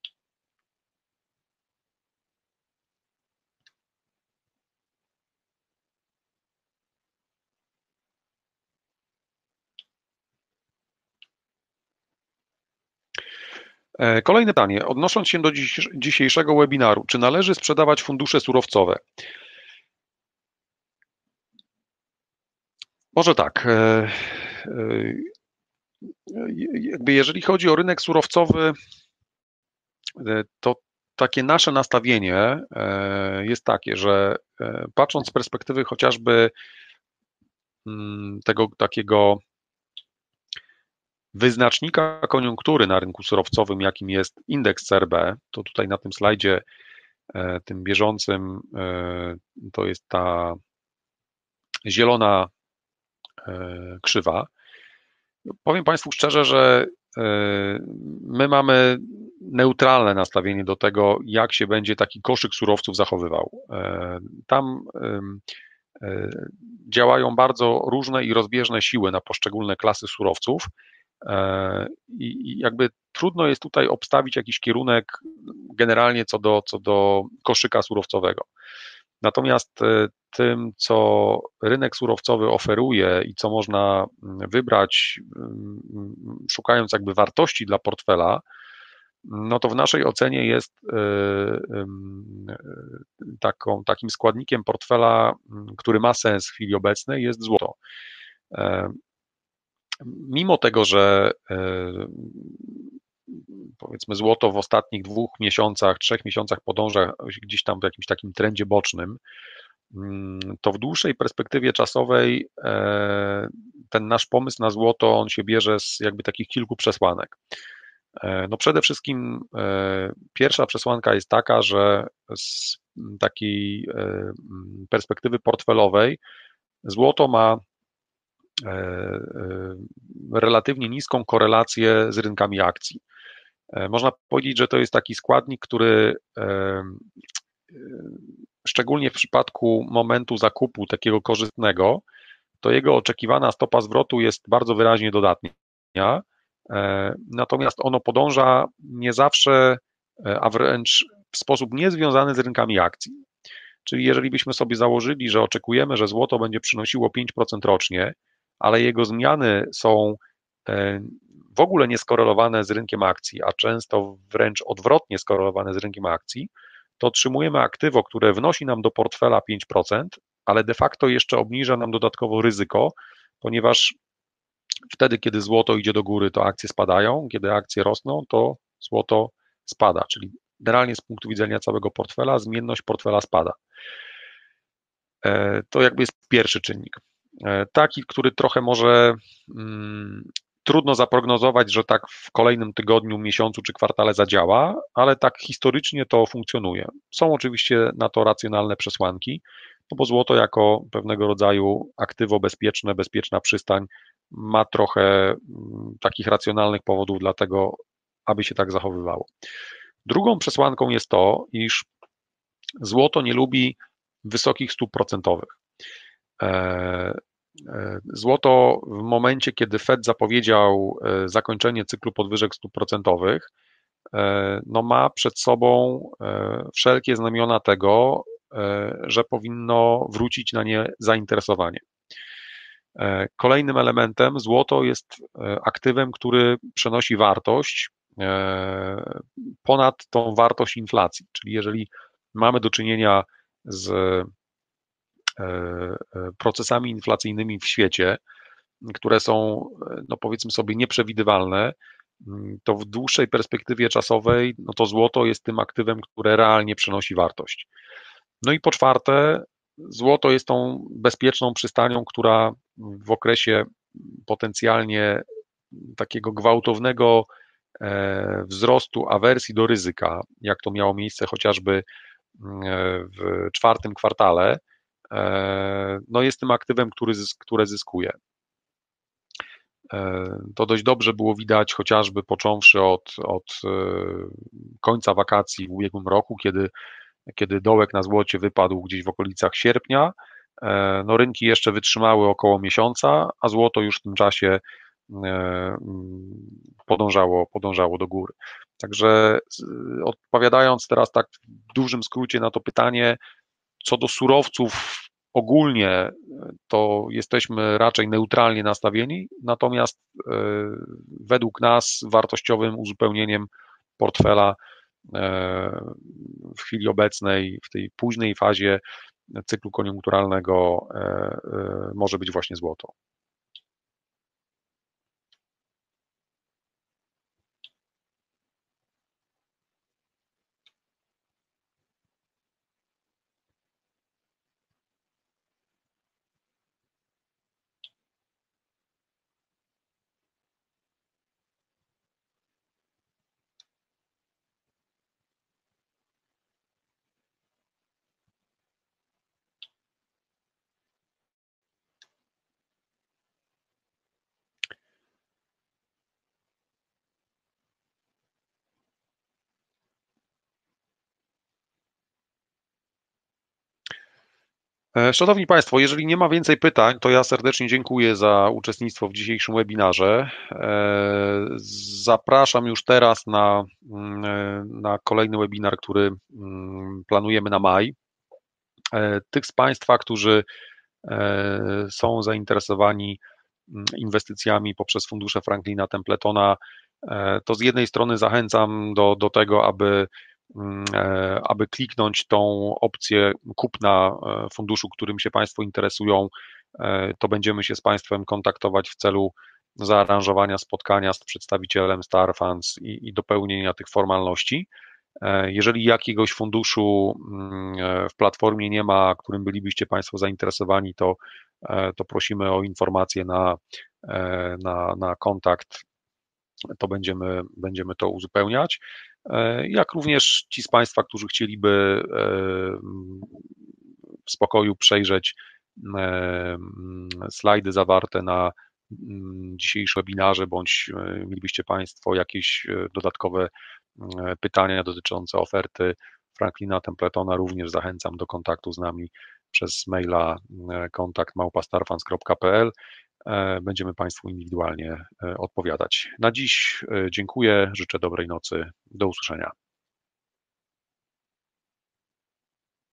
Kolejne pytanie. Odnosząc się do dziś, dzisiejszego webinaru, czy należy sprzedawać fundusze surowcowe? Może tak. Jakby jeżeli chodzi o rynek surowcowy, to takie nasze nastawienie jest takie, że patrząc z perspektywy chociażby tego takiego wyznacznika koniunktury na rynku surowcowym, jakim jest indeks C R B, to tutaj na tym slajdzie, tym bieżącym, to jest ta zielona krzywa. Powiem Państwu szczerze, że my mamy neutralne nastawienie do tego, jak się będzie taki koszyk surowców zachowywał. Tam działają bardzo różne i rozbieżne siły na poszczególne klasy surowców i jakby trudno jest tutaj obstawić jakiś kierunek generalnie co do, co do koszyka surowcowego. Natomiast tym, co rynek surowcowy oferuje i co można wybrać, szukając jakby wartości dla portfela, no to w naszej ocenie jest taką, takim składnikiem portfela, który ma sens w chwili obecnej, jest złoto. Mimo tego, że powiedzmy złoto w ostatnich dwóch miesiącach, trzech miesiącach podąża gdzieś tam w jakimś takim trendzie bocznym, to w dłuższej perspektywie czasowej ten nasz pomysł na złoto, on się bierze z jakby takich kilku przesłanek. No przede wszystkim pierwsza przesłanka jest taka, że z takiej perspektywy portfelowej złoto ma relatywnie niską korelację z rynkami akcji. Można powiedzieć, że to jest taki składnik, który szczególnie w przypadku momentu zakupu takiego korzystnego, to jego oczekiwana stopa zwrotu jest bardzo wyraźnie dodatnia, natomiast ono podąża nie zawsze, a wręcz w sposób niezwiązany z rynkami akcji. Czyli jeżeli byśmy sobie założyli, że oczekujemy, że złoto będzie przynosiło pięć procent rocznie, ale jego zmiany są w ogóle nieskorelowane z rynkiem akcji, a często wręcz odwrotnie skorelowane z rynkiem akcji, to otrzymujemy aktywo, które wnosi nam do portfela pięć procent, ale de facto jeszcze obniża nam dodatkowo ryzyko, ponieważ wtedy, kiedy złoto idzie do góry, to akcje spadają, kiedy akcje rosną, to złoto spada, czyli generalnie z punktu widzenia całego portfela zmienność portfela spada. To jakby jest pierwszy czynnik. Taki, który trochę może hmm, trudno zaprognozować, że tak w kolejnym tygodniu, miesiącu czy kwartale zadziała, ale tak historycznie to funkcjonuje. Są oczywiście na to racjonalne przesłanki, no bo złoto jako pewnego rodzaju aktywo bezpieczne, bezpieczna przystań ma trochę takich racjonalnych powodów dla tego, aby się tak zachowywało. Drugą przesłanką jest to, iż złoto nie lubi wysokich stóp procentowych. Złoto w momencie, kiedy Fed zapowiedział zakończenie cyklu podwyżek stóp procentowych, no ma przed sobą wszelkie znamiona tego, że powinno wrócić na nie zainteresowanie. Kolejnym elementem złoto jest aktywem, który przenosi wartość ponad tą wartość inflacji, czyli jeżeli mamy do czynienia z procesami inflacyjnymi w świecie, które są, no powiedzmy sobie, nieprzewidywalne, to w dłuższej perspektywie czasowej, no to złoto jest tym aktywem, które realnie przynosi wartość. No i po czwarte, złoto jest tą bezpieczną przystanią, która w okresie potencjalnie takiego gwałtownego wzrostu awersji do ryzyka, jak to miało miejsce chociażby w czwartym kwartale, no jest tym aktywem, który zysk, które zyskuje. To dość dobrze było widać chociażby począwszy od, od końca wakacji w ubiegłym roku, kiedy, kiedy dołek na złocie wypadł gdzieś w okolicach sierpnia. No rynki jeszcze wytrzymały około miesiąca, a złoto już w tym czasie podążało, podążało do góry. Także odpowiadając teraz tak w dużym skrócie na to pytanie, co do surowców ogólnie, to jesteśmy raczej neutralnie nastawieni, natomiast według nas wartościowym uzupełnieniem portfela w chwili obecnej, w tej późnej fazie cyklu koniunkturalnego może być właśnie złoto. Szanowni Państwo, jeżeli nie ma więcej pytań, to ja serdecznie dziękuję za uczestnictwo w dzisiejszym webinarze. Zapraszam już teraz na, na kolejny webinar, który planujemy na maj. Tych z Państwa, którzy są zainteresowani inwestycjami poprzez fundusze Franklina Templetona, to z jednej strony zachęcam do, do tego, aby aby kliknąć tą opcję kupna funduszu, którym się Państwo interesują, to będziemy się z Państwem kontaktować w celu zaaranżowania spotkania z przedstawicielem Star Funds i, i dopełnienia tych formalności. Jeżeli jakiegoś funduszu w platformie nie ma, którym bylibyście Państwo zainteresowani, to, to prosimy o informację na, na, na kontakt, to będziemy, będziemy to uzupełniać. Jak również ci z Państwa, którzy chcieliby w spokoju przejrzeć slajdy zawarte na dzisiejszym webinarze, bądź mielibyście Państwo jakieś dodatkowe pytania dotyczące oferty Franklina Templetona, również zachęcam do kontaktu z nami przez maila kontakt małpa starfunds kropka p l. Będziemy Państwu indywidualnie odpowiadać. Na dziś dziękuję, życzę dobrej nocy, do usłyszenia.